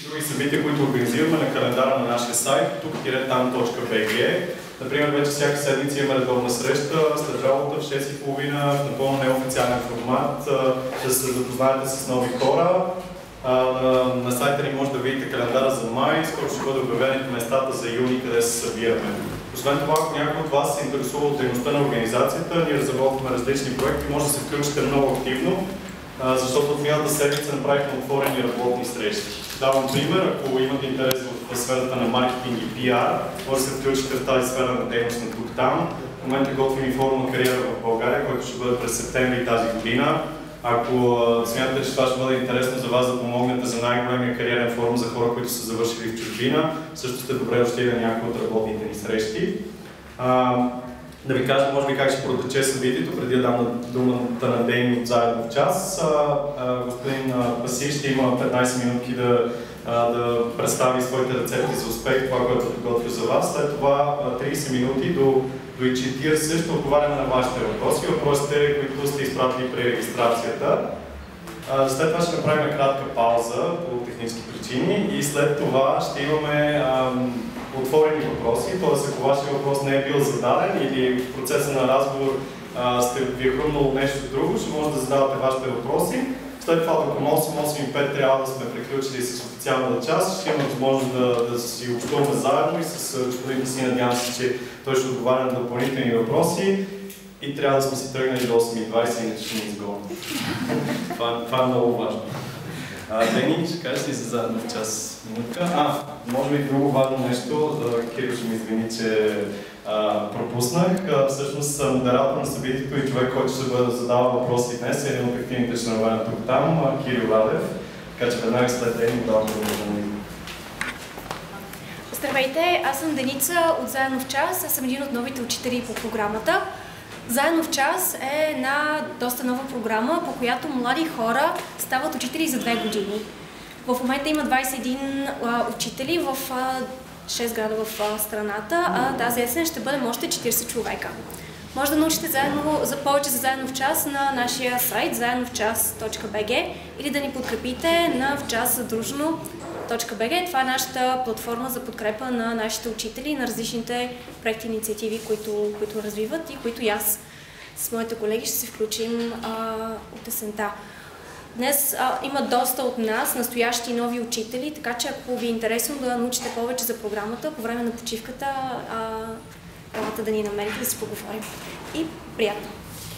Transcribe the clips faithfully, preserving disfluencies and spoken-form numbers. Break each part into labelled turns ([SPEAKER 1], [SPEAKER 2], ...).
[SPEAKER 1] други събития, които организираме на календара на нашия сайт тук там точка би джи. Например, вече всяка седмица имаме редовна среща след работа в шест и половина в напълно неофициален формат, да се запознаете с нови хора. На, на сайта ни може да видите календара за май, скоро ще бъде обявени местата за юни, къде се събираме. Освен това, ако някой от вас се интересува от дейността на организацията, ние разработваме различни проекти, може да се включите много активно, защото от миналата седмица направихме отворени работни срещи. Давам пример, ако имате интерес в сферата на маркетинг и пиар, може да се включите в тази сфера на дейност на тук-там. В момента готвим и форум на кариера в България, който ще бъде през септември тази година. Ако смятате, че това ще бъде интересно за вас да помогнете за най-големия кариерен форум за хора, които са завършили в чужбина, също сте добре дошли на някои от работните ни срещи. А, да ви кажа, може би, как ще протече събитието, преди да дам думата на Дейни от Заедно в час. А, а, господин Паси ще има петнайсет минути да, а, да представи своите рецепти за успех, това, което е подготвил за вас. След това трийсет минути до до четирийсет ще отговаряме на вашите въпроси, въпросите, които сте изпратили при регистрацията. След това ще направим кратка пауза по технически причини и след това ще имаме ам, отворени въпроси, т.е. ако вашия въпрос не е бил зададен или в процеса на разговор а, сте ви е хрумнало нещо друго, ще може да задавате вашите въпроси. След това до към осем, осем и пет трябва да сме приключили с официалната част. Ще имаме възможност да, да си общуваме заедно и с господин Паси, надявам се, че той ще отговаря на допълнителни въпроси. И трябва да сме си тръгнали до осем и двайсет, иначе ще ни изгоним. това, това е много важно. Дени, ще кажеш ли за Заедно в час минутка? А, може би друго важно нещо, Кирил ще ми извини, че а, пропуснах. А, всъщност модератор на събитието и човек, който ще бъде задава въпроси днес, е един от активните членове на тук-там, Кирил Радев. Така че веднага след Дени му давам думата.
[SPEAKER 2] Здравейте, аз съм Деница от Заедно в час, аз съм един от новите учители по програмата. Заедно в час е една доста нова програма, по която млади хора стават учители за две години. В момента има двайсет и един а, учители в а, шест града в а, страната, а тази есен ще бъдем още четирийсет човека. Може да научите заедно, за повече за Заедно в час на нашия сайт заедно в час точка би джи или да ни подкрепите на в час задружно точка би джи. Това е нашата платформа за подкрепа на нашите учители и на различните проекти и инициативи, които, които развиват и които и аз с моите колеги ще се включим а, от есента. Днес а, има доста от нас, настоящи нови учители, така че ако ви е интересно да научите повече за програмата, по време на почивката, а, да ни намерите да си поговорим. И приятно!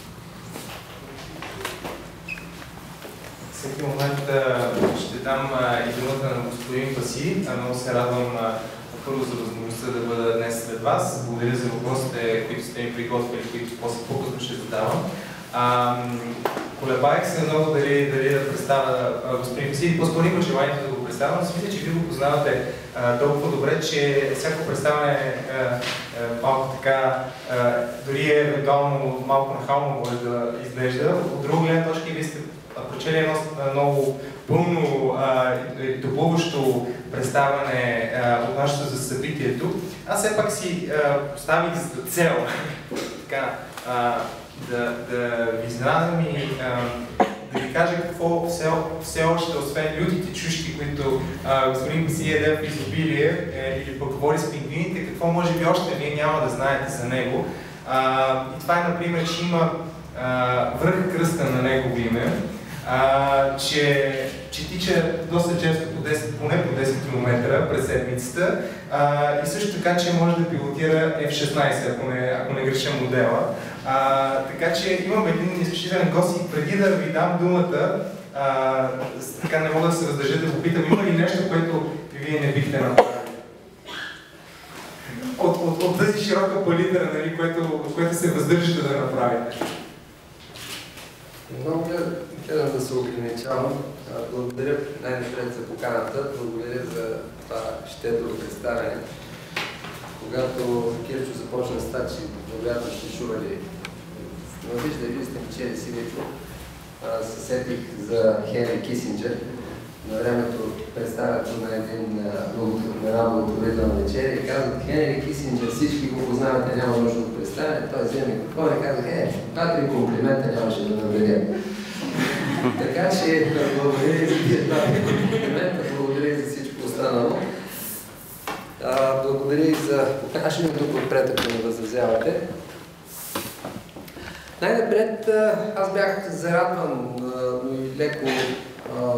[SPEAKER 3] Всеки момент ще дам и думата на господин Паси. Много се радвам първо за възможността да бъда днес след вас. Благодаря за въпросите, които сте ми приготвили, които после по-късно ще задавам. Колебаех се много дали, дали да представя господин Паси и по-скоро имам желанието да го представя, но си мисля, че вие го познавате а, толкова добре, че всяко представяне е малко така, а, дори е евентуално малко нахално може да изглежда. От друга гледна точка вие сте прочели едно много пълно и допълващо представяне отнасящо за събитието. Аз все пак си а, поставих за цел така, а, да, да ви изненадам и а, да ви кажа какво все, все още, освен лютите чушки, които а, господин Паси яде в изобилие е, или пък говори с пингвините, какво може би още вие няма да знаете за него. А, и това е, например, че има връх кръста на негово име, а, че, че тича доста често по десет, поне по десет километра през седмицата а, и също така, че може да пилотира еф шестнайсет, ако не, ако не греша модела. А, така че имам един изключителен гост и преди да ви дам думата, а, така не мога да се раздържа да го питам, има ли нещо, което вие не бихте направили? От, от, от тази широка палитра, нали, което, което се въздържате да направите?
[SPEAKER 4] Много гледам да се ограничавам. Благодаря най-напред за поканата, благодаря за това щедро представяне. Когато Кирчо започна стачи, вероятно ще чували, но виждали сте ми чели сивичо, се сетих за Хенри Кисинджер. На времето представянето на един една благотворителна вечеря и казват: Хенри Кисинджер, всички го познавате, няма нужда да представяне. Той вземе какво и казва: е, два-три комплимента нямаше да наведем. Така че благодаря и за тези два комплимента, благодаря и за всичко останало. А, благодаря и за покажането тук отпред, ако не възразявате. Най-напред аз бях зарадван, но и леко а,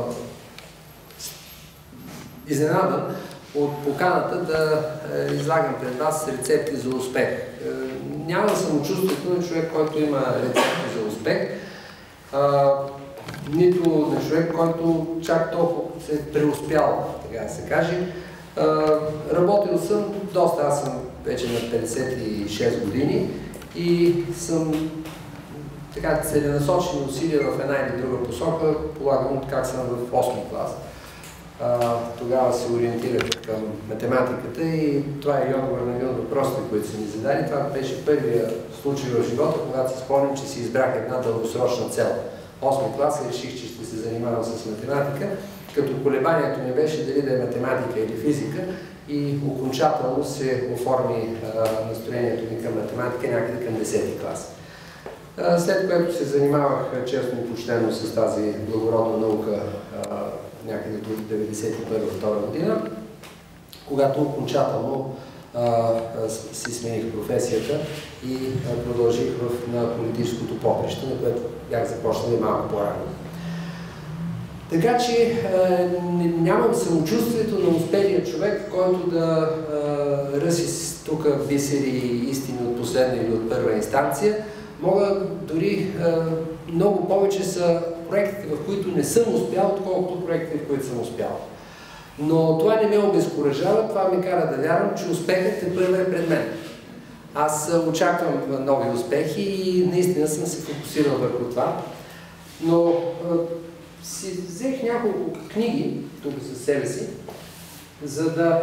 [SPEAKER 4] изненадан от поканата да е, излагам пред вас рецепти за успех. Е, няма самочувствието на човек, който има рецепти за успех, а, нито на човек, който чак толкова се е преуспял, така да се каже. А, работил съм доста, аз съм вече на петдесет и шест години и съм така целенасочени усилия в една или друга посока, полагам как съм в осми клас. Uh, тогава се ориентирах към математиката и това е и отговор на един от въпросите, които са ми задали. Това беше първия случай в живота, когато си спомням, че си избрах една дългосрочна цел. осми клас и реших, че ще се занимавам с математика, като колебанието ми беше дали да е математика или физика и окончателно се оформи uh, настроението ми към математика някъде към десети клас. Uh, след което се занимавах честно и почтено с тази благородна наука uh, някъде до деветдесет и първа втора година, когато окончателно а, а, си смених професията и а, продължих в, на политическото поприще, на което бях започнал и малко по-рано. Така че а, нямам самочувствието на успелия човек, който да а, ръси тук бисери и истини от последна или от първа инстанция. Мога дори а, много повече са проектите, в които не съм успял, отколкото проектите, в които съм успял. Но това не ме обезкуражава, това ме кара да вярвам, че успехът е първо е пред мен. Аз очаквам нови успехи и наистина съм се фокусирал върху това. Но а, си взех няколко книги тук със себе си, за да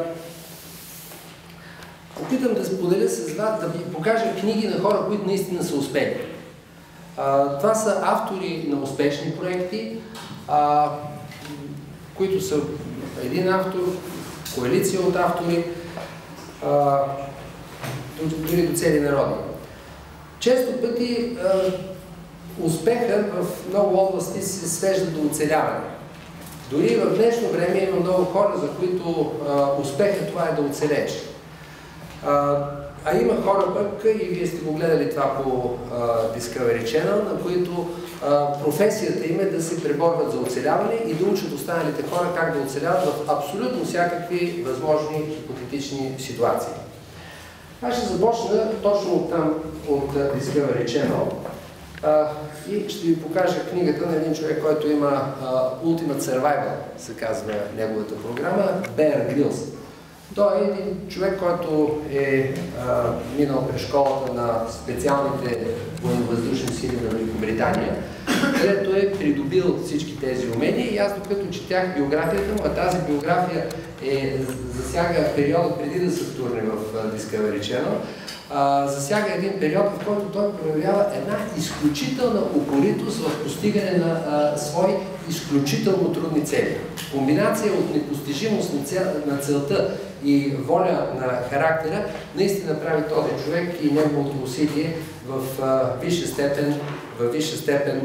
[SPEAKER 4] опитам да споделя с вас, да ви покажа книги на хора, които наистина са успели. Uh, това са автори на успешни проекти, uh, които са един автор, коалиция от автори, uh, дори до цели народи. Често пъти uh, успеха в много области се свежда до оцеляване. Дори в днешно време има много хора, за които uh, успеха това е да оцелееш. Uh, А има хора пък, и вие сте го гледали това по uh, Discovery Channel, на които uh, професията им е да се преборват за оцеляване и да учат останалите хора как да оцеляват в абсолютно всякакви възможни хипотетични ситуации. Аз ще започна точно от там, от uh, Discovery Channel uh, и ще ви покажа книгата на един човек, който има uh, Ultimate Survival, се казва неговата програма, Bear Grylls. Той е един човек, който е а, минал през школата на специалните военно-въздушни сили на Великобритания, където е придобил всички тези умения и аз докато четях биографията му, а тази биография е, засяга периода преди да се втурне в Discovery Channel, а, засяга един период, в който той проявява една изключителна упоритост в постигане на а, свои изключително трудни цели. Комбинация от непостижимост на, цел, на целта и воля на характера наистина прави този човек и неговото усилие в а, висша степен, в висша степен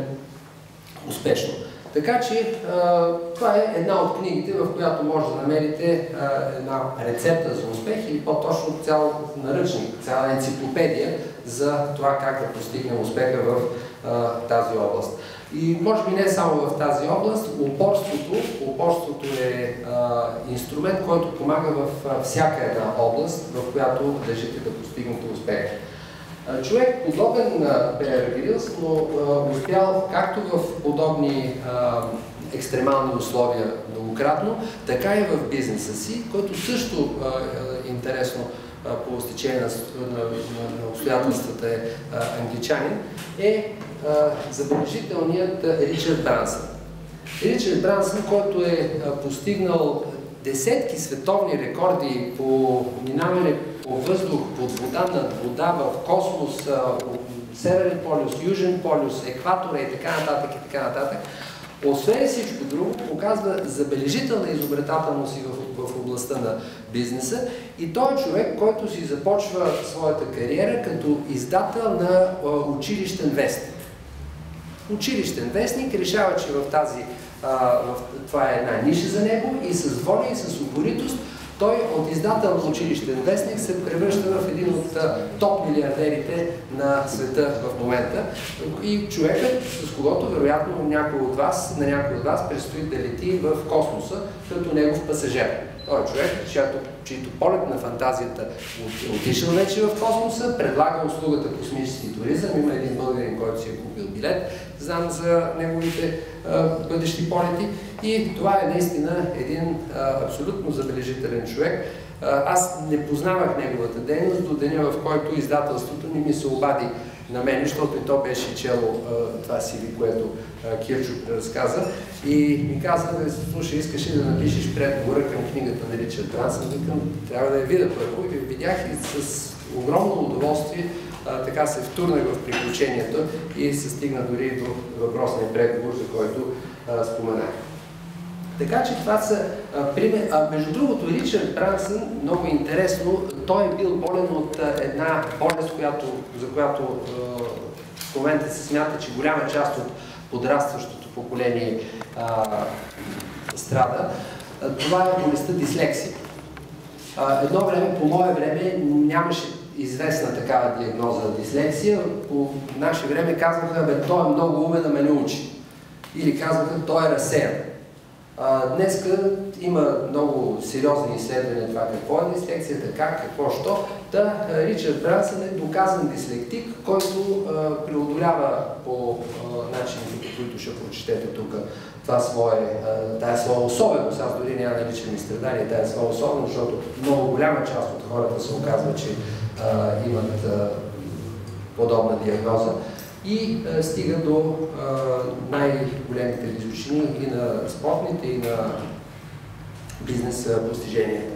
[SPEAKER 4] успешно. Така че а, това е една от книгите, в която може да намерите а, една рецепта за успех или по-точно цял наръчник, цяла енциклопедия за това как да постигнем успеха в а, тази област. И може би не само в тази област, упорството, упорството е а, инструмент, който помага в а, всяка една област, в която държите да постигнете успех. А, човек подобен на Bear Grylls, но а, успял както в подобни а, екстремални условия многократно, така и в бизнеса си, който също а, е интересно а, по стечение на, на, на, на обстоятелствата е а, англичанин, е забележителният Ричард Брансън. Ричард Брансън, който е постигнал десетки световни рекорди по минаване по въздух, под вода, над вода, в космос, Северен полюс, Южен полюс, екватора и така нататък и така нататък, освен всичко друго, показва забележителна изобретателност и в, в областта на бизнеса и той е човек, който си започва своята кариера като издател на а, училищен вестник. училищен вестник, решава, че в тази, а, в, това е една ниша за него и с воля и с упоритост той от издател на училищен вестник се превръща в един от топ милиардерите на света в момента. И човекът, с когото вероятно някой от вас, на някой от вас предстои да лети в космоса като негов пасажир. Той е човек, чиято, чието полет на фантазията отишъл вече в космоса, предлага услугата космически туризъм. Има един българин, който си е купил билет, знам за неговите а, бъдещи полети. И това е наистина един а, абсолютно забележителен човек. А, аз не познавах неговата дейност до деня, в който издателството не ми се обади на мен, защото и то беше чело а, това си ви, което а, Кирчо разказа. И ми каза, да, слушай, искаш ли да напишеш предговора към книгата на Ричард Брансън? Викам, трябва да я видя първо. И видях и с огромно удоволствие а, така се втурнах в приключението и се стигна дори до въпросния преговор, за който а, споменах. Така че това са а, пример. А, между другото, Ричард Брансън, много интересно, той е бил болен от а, една болест, която, за която а, в момента се смята, че голяма част от подрастващото поколение а, страда. А, това е болестта дислексия. А, едно време, по мое време, нямаше известна такава диагноза дислексия. По наше време казваха, бе, той е много умен, а ме не учи. Или казваха, той е разсеян. Днеска има много сериозни изследвания това какво е дислексията, как, какво, що. Та Ричард Брансън е доказан дислектик, който а, преодолява по а, начините, по които ще прочетете тук това свое, а, тая своя особеност. Аз дори няма наричам и страдание, тая своя особеност, защото много голяма част от хората се оказва, че а, имат а, подобна диагноза. И а, стига до най-големите височини и на спортните, и на бизнес постиженията.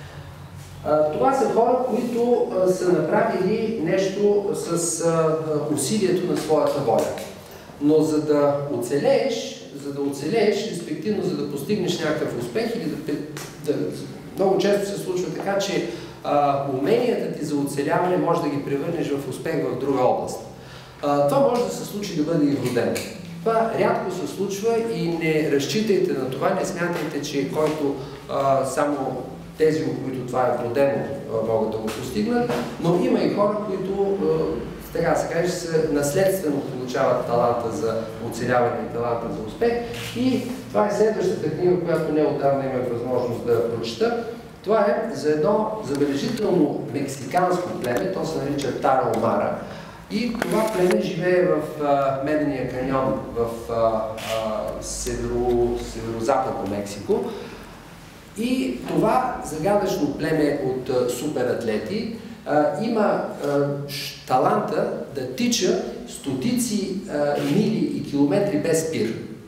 [SPEAKER 4] А, това са хора, които а, са направили нещо с а, усилието на своята воля. Но за да оцелееш, за да оцелееш, респективно за да постигнеш някакъв успех, или да, да, много често се случва така, че а, уменията ти за оцеляване може да ги превърнеш в успех в друга област. А, това може да се случи да бъде и вродено. Това рядко се случва и не разчитайте на това, не смятайте, че който а, само тези, от които това е вродено, а, могат да го постигнат, но има и хора, които, а, така се каже, се наследствено получават таланта за оцеляване и таланта за успех. И това е следващата книга, която неотдавна имах възможност да прочета. Това е за едно забележително мексиканско племе, то се нарича Тарахумара. И това племе живее в а, Медения каньон в а, а, северо, северо-западно Мексико. И това загадъчно племе от а, суператлети а, има а, таланта да тича стотици а, мили и километри без спир.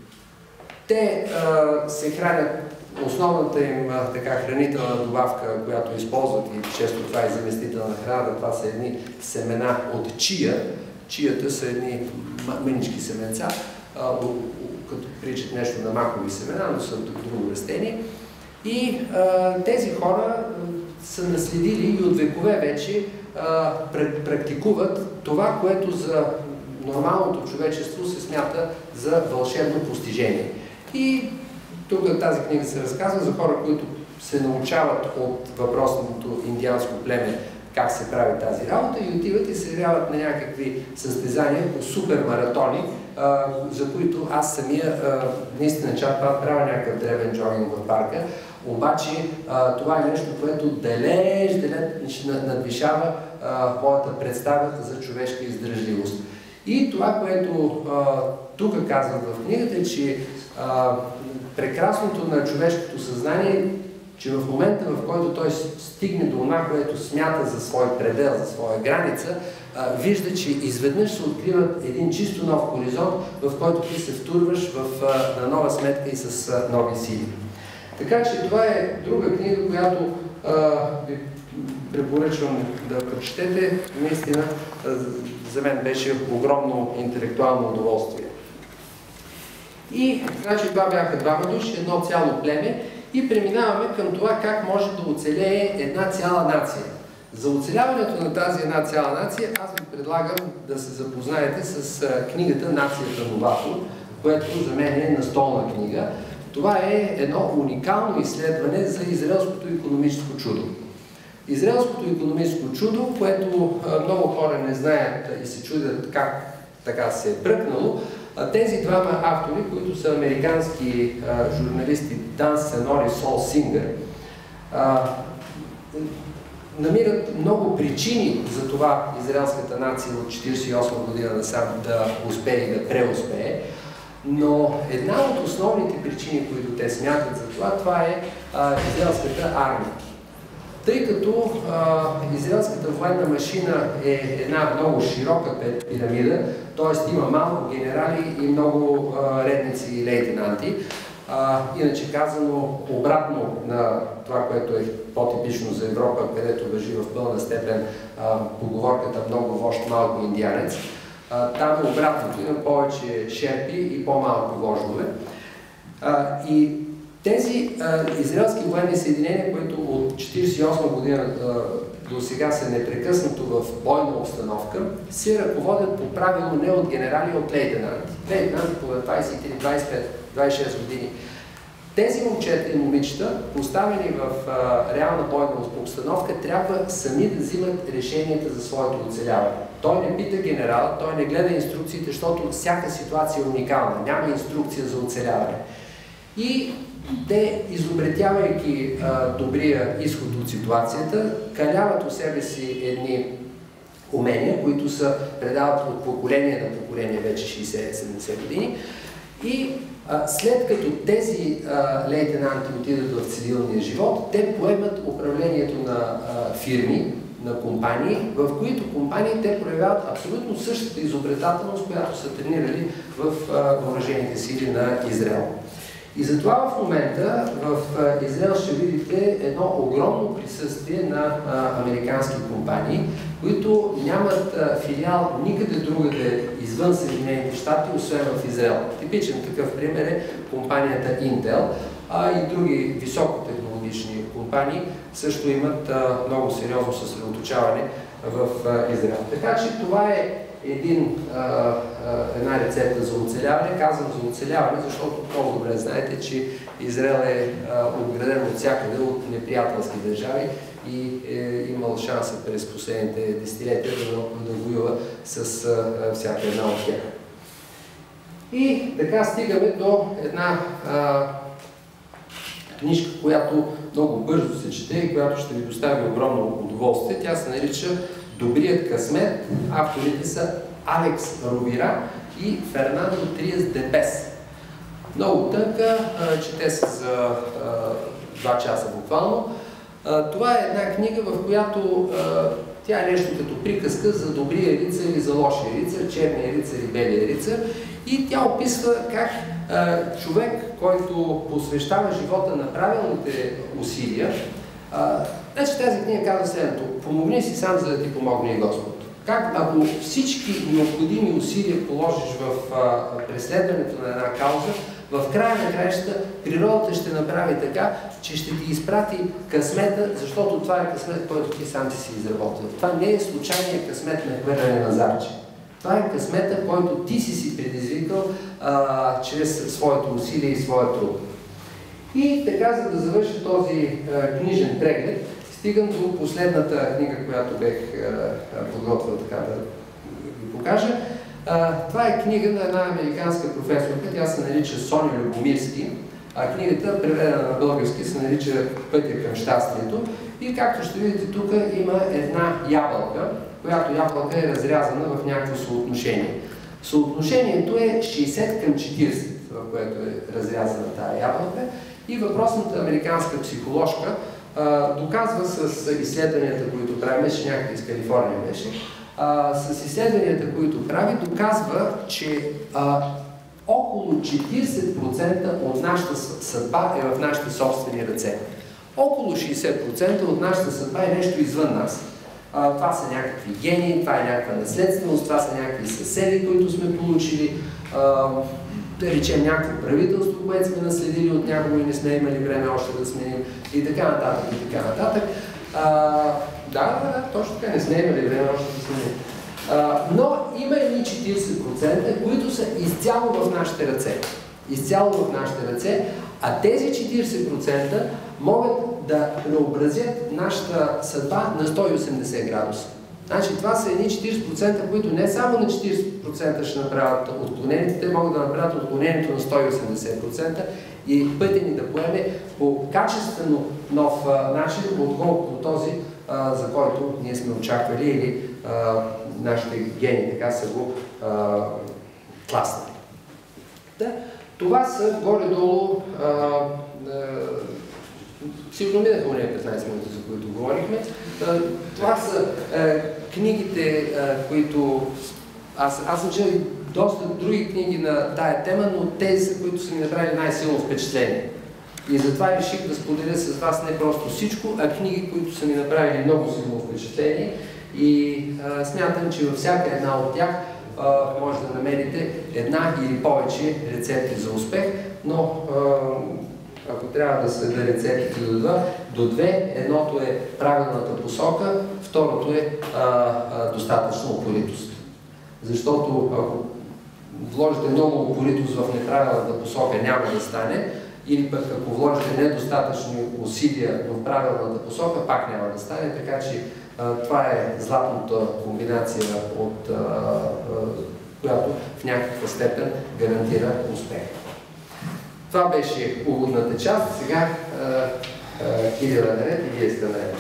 [SPEAKER 4] Те а, се хранят, основната им а, така хранителна добавка, която използват, и често това е заместителна храна, това са едни семена от чия. Чията са едни мънички семенца, а, като приличат нещо на макови семена, но са друго растение. И а, тези хора а, са наследили и от векове вече а, практикуват това, което за нормалното човечество се смята за вълшебно постижение. И тук тази книга се разказва за хора, които се научават от въпросното индианско племе как се прави тази работа и отиват и се явяват на някакви състезания по супермаратони, за които аз самия наистина чак правя някакъв древен джогинг в парка. Обаче това е нещо, което далеч, далеч надвишава моята представа за човешка издържливост. И това, което тук казват в книгата, е, че прекрасното на човешкото съзнание, че в момента, в който той стигне до това, което смята за свой предел, за своя граница, а, вижда, че изведнъж се открива един чисто нов хоризонт, в който ти се втурваш в, а, на нова сметка и с а, нови сили. Така че това е друга книга, която а, ви препоръчвам да прочетете. Наистина, а, за мен беше огромно интелектуално удоволствие. И, значи, това бяха двама души, едно цяло племе и преминаваме към това как може да оцелее една цяла нация. За оцеляването на тази една цяла нация, аз ви предлагам да се запознаете с книгата "Нацията новатор", което за мен е настолна книга. Това е едно уникално изследване за израелското икономическо чудо. Израелското икономическо чудо, което много хора не знаят и се чудят как така се е бръкнало, тези двама автори, които са американски журналисти Дан Сенор и Сол Сингър, намират много причини за това израелската нация от четиридесет и осма година насам да успее и да преуспее. Но една от основните причини, които те смятат за това, това е а, израелската армия. Тъй като а, израелската военна машина е една много широка пирамида, т.е. има малко генерали и много а, редници и лейтенанти, а, иначе казано обратно на това, което е по-типично за Европа, където важи в пълна степен а, поговорката "много вожд, малко индианец", а, там е обратното, има повече шерпи и по-малко вождове. А, и тези а, израелски военни съединения, които от четиридесет и осма година а, до сега са непрекъснато в бойна обстановка, се ръководят по правило не от генерали, а от лейтенанти. Лейтенанти по двадесет и три, двадесет и пет, двадесет и шест години. Тези момчета и момичета, поставени в а, реална бойна обстановка, трябва сами да взимат решенията за своето оцеляване. Той не пита генерал, той не гледа инструкциите, защото всяка ситуация е уникална, няма инструкция за оцеляване. И те, изобретявайки а, добрия изход от ситуацията, каляват у себе си едни умения, които се предават от поколение на поколение вече шейсет седемдесет години. И а, след като тези а, лейтенанти отидат в цивилния живот, те поемат управлението на а, фирми, на компании, в които компании те проявяват абсолютно същата изобретателност, която са тренирали в а, въоръжените сили на Израел. И затова в момента в Израел ще видите едно огромно присъствие на а, американски компании, които нямат а, филиал никъде другаде извън Съединените щати, освен в Израел. Типичен такъв пример е компанията Intel, а и други високотехнологични компании също имат а, много сериозно съсредоточаване в а, Израел. Така че това е един, а, а, една рецепта за оцеляване. Казвам за оцеляване, защото много добре знаете, че Израел е а, отграден от всякъде от неприятелски държави и е имал шанса през последните десетилетия да, да воюва с а, всяка една от тях. И така стигаме до една а, книжка, която много бързо се чете и която ще ви достави огромно удоволствие. Тя се нарича "Добрият късмет". Авторите са Алекс Ровира и Фернандо Триас де Бес. Много тънка, чете се за два часа буквално. Това е една книга, в която тя е нещо като приказка за добрия рицар и за лошия рицар, черния рицар и белия рицар. И тя описва как човек, който посвещава живота на правилните усилия, значи тази книга казва следното: "Помогни си сам, за да ти помогне и Господ." Как ако всички необходими усилия положиш в а, преследването на една кауза, в края на краищата природата ще направи така, че ще ти изпрати късмета, защото това е късмет, който ти сам си си изработил. Това не е случайният късмет на хвърляне на зарче. Това е късмета, който ти си си предизвикал а, чрез своето усилие и своя труд. И така, за да завърши този а, книжен преглед, стигам до последната книга, която бех а, подготвил така да ви покажа. А, това е книга на една американска професорка, тя се нарича Соня Любомирски, а книгата, преведена на български, се нарича "Пътя към щастието". И както ще видите тук, има една ябълка, която ябълка е разрязана в някакво съотношение. Съотношението е шейсет към четирийсет, в което е разрязана тази ябълка. И въпросната американска психоложка а, доказва с изследванията, които прави, беше някъде из Калифорния беше, а, с изследванията, които прави, доказва, че а, около четирийсет процента от нашата съдба е в нашите собствени ръце. Около шейсет процента от нашата съдба е нещо извън нас. А, това са някакви гени, това е някаква наследственост, това са някакви съседи, които сме получили, а, да речем някакво правителство, което сме наследили от някого и не сме имали време още да сменим и така нататък, и така нататък. А, да, да, да, точно така, не сме имали време още да сме. А, но има едни четиридесет процента, които са изцяло в нашите ръце. Изцяло в нашите ръце, а тези четиридесет процента могат да преобразят нашата съдба на сто и осемдесет градуса. Значи това са едни четиридесет процента, които не само на четиридесет процента ще направят отклонението, те могат да направят отклонението на сто и осемдесет процента и пътя ни да поеме по качествено нов а, начин, отколкото този, а, за който ние сме очаквали или а, нашите гени така са го а, класнали. Да. Това са горе-долу, сигурно минаха уния петнайсет минути, за които говорихме. А, това са а, книгите, а, които аз, аз съм чел доста други книги на тая тема, но тези са, които са ми направили най-силно впечатление. И затова реших да споделя с вас не просто всичко, а книги, които са ми направили много силно впечатление. И а, смятам, че във всяка една от тях а, може да намерите една или повече рецепти за успех, но а, ако трябва да сведа рецептите до два, до две, едното е правилната посока, второто е а, а, достатъчна упоритост. Защото ако вложите много упоритост в неправилната посока, няма да стане, или пък ако вложите недостатъчни усилия в правилната посока, пак няма да стане, така че а, това е златната комбинация, от, а, а, която в някаква степен гарантира успех. Това беше уводната част. Сега Кирил е наред и вие сте наред.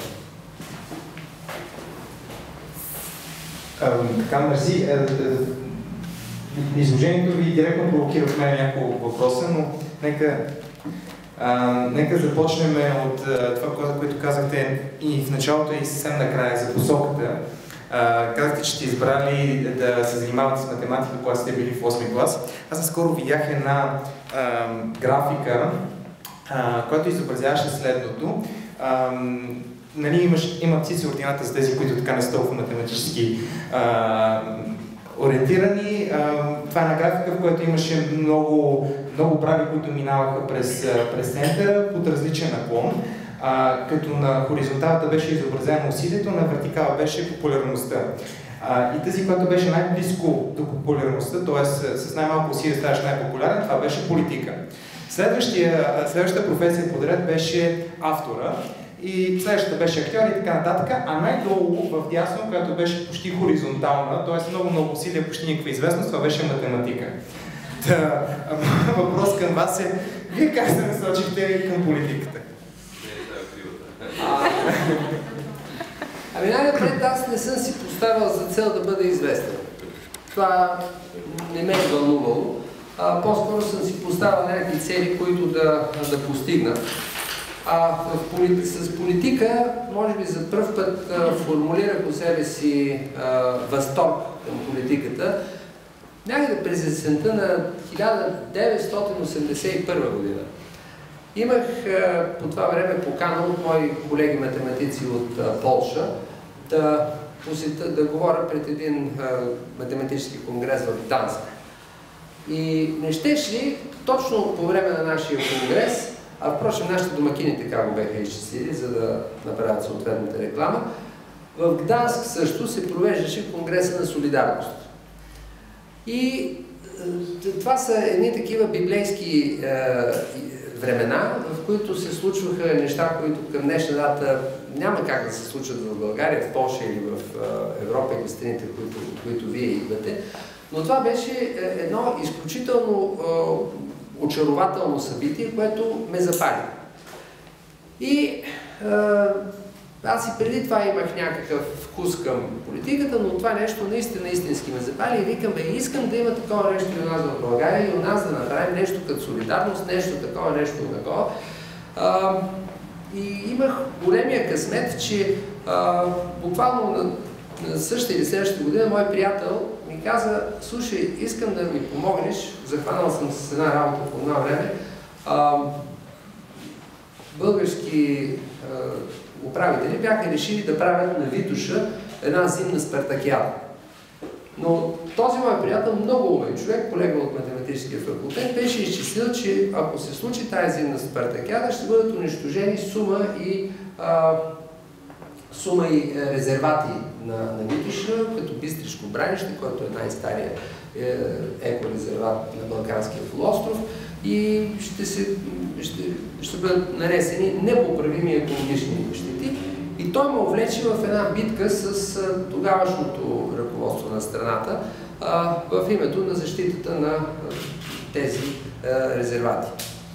[SPEAKER 3] Така, мерси. Изложението ви директно провокира в мен няколко въпроса, но нека, а, нека започнем от а, това, което казахте и в началото и съвсем накрая за посоката. А, казахте, че сте избрали да се занимавате с математика, когато сте били в осми клас. Аз наскоро видях една а, графика, а, която изобразяваше следното. А, нали, имаш, има птици ордината за тези, които така не са толкова математически а, ориентирани. А, това е една графика, в която имаше много, много прави, които минаваха през, през центъра под различен наклон. А, като на хоризонталата беше изобразено усилието, на вертикала беше популярността. А, и тази, която беше най-близко до популярността, т.е. с най-малко усилие ставаше най-популярен, това беше политика. Следващата професия подред беше автора и следващата беше актьор и така нататък, а най-долу в дясно, която беше почти хоризонтална, т.е. много-много усилия, почти никаква известност, това беше математика. Та, въпрос към вас е, вие как се насочихте към политиката?
[SPEAKER 4] А, ами най-напред аз не съм си поставил за цел да бъда известен. Това не ме е вълнувало. По-скоро съм си поставил някакви цели, които да, да постигна. А в полит... с политика, може би за пръв път а, формулирах у себе си а, възторг към политиката. Някъде през есента на хиляда деветстотин осемдесет и първа година. Имах а, по това време покана от мои колеги математици от а, Полша да посета, да говоря пред един а, математически конгрес в Гданск. И не щеш ли точно по време на нашия конгрес, а впрочем нашите домакини така го бяха изчислили, за да направят съответната реклама, в Гданск също се провеждаше конгреса на солидарност. И това са едни такива библейски е, времена, в които се случваха неща, които към днешна дата няма как да се случат в България, в Полша или в е, Европа или в страните, които, които вие идвате. Но това беше едно изключително е, очарователно събитие, което ме запали. И е, аз и преди това имах някакъв вкус към политиката, но това нещо наистина истински ме запали и викам, бе, искам да има такова нещо и у нас в България и у нас да направим нещо като солидарност, нещо такова, нещо такова. А, и имах големия късмет, че а, буквално на, на същата или следващата година мой приятел ми каза, слушай, искам да ми помогнеш, захванал съм с една работа по това време, а, български а, управители бяха решили да правят на Витоша една зимна спартакиада. Но този мой приятел, много умен човек, колега от математическия факултет, беше изчислил, че ако се случи тази зимна спартакиада, ще бъдат унищожени сума и а, сума и резервати на, на Митоша, като Бистришко бранище, който е най-стария е, екорезерват на Балканския полуостров, и ще, се, ще, ще бъдат нанесени непоправими екологични щети. И той ме увлече в една битка с а, тогавашното ръководство на страната а, в името на защитата на а, тези а, резервати.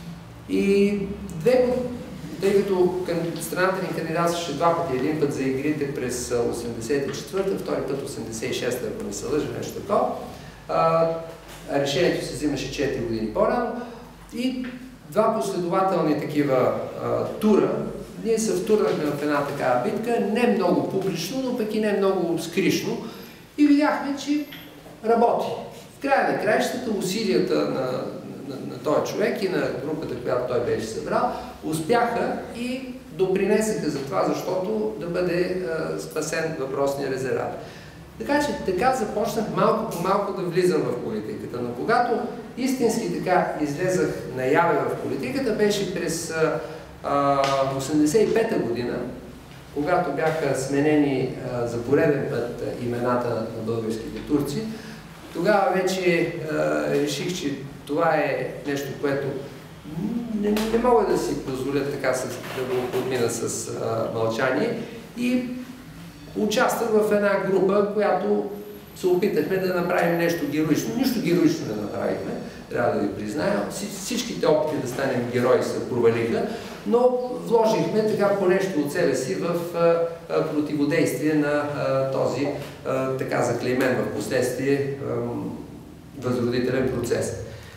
[SPEAKER 4] И две години, тъй като страната ни кандидатстваше два пъти, един път за игрите през осемдесет и четвърта, втори път осемдесет и шеста, ако не се лъжа, нещо такова. А, решението се взимаше четири години по-рано и два последователни такива а, тура. Ние се втурнахме в една такава битка, не много публично, но пък и не много скришно, и видяхме, че работи. В края на краищата усилията на На, на този човек и на групата, която той беше събрал, успяха и допринесаха за това, защото да бъде а, спасен въпросния резерват. Така че така започнах малко по малко да влизам в политиката. Но когато истински така излезах наяве в политиката, беше през а, осемдесет и пета година, когато бяха сменени а, за пореден път а, имената на българските турци. Тогава вече а, реших, че това е нещо, което не, не мога да си позволя така с, да го подмина с а, мълчание, и участвах в една група, която се опитахме да направим нещо героично. Нищо героично не направихме, трябва да ви призная. Всичките опити да станем герои се провалиха, но вложихме така по нещо от себе си в а, а, противодействие на а, този а, така заклеймен в последствие а, възродителен процес.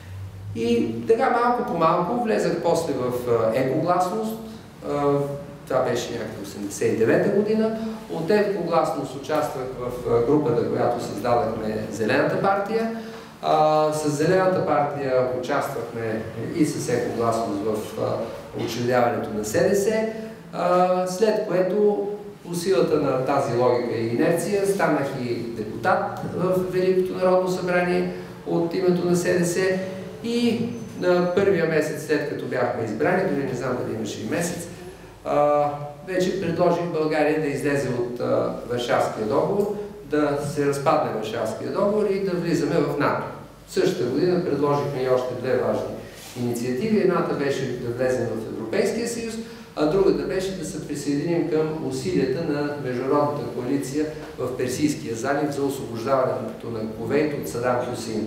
[SPEAKER 4] И така малко по малко влезах после в екогласност. Това беше някакво осемдесет и девета година. От екогласност участвах в групата, която създадахме Зелената партия. С Зелената партия участвахме и с екогласност в учредяването на СДС, след което по силата на тази логика и инерция станах и депутат в Великото народно събрание от името на СДС. И на първия месец, след като бяхме избрани, дори не знам дали имаше и месец, а, вече предложих България да излезе от а, Варшавския договор, да се разпадне Варшавския договор и да влизаме в НАТО. Същата година предложихме и още две важни инициативи. Едната беше да влезем в Европейския съюз, а другата беше да се присъединим към усилията на международната коалиция в Персийския залив за освобождаването на Кувейт от Садам Хюсеин.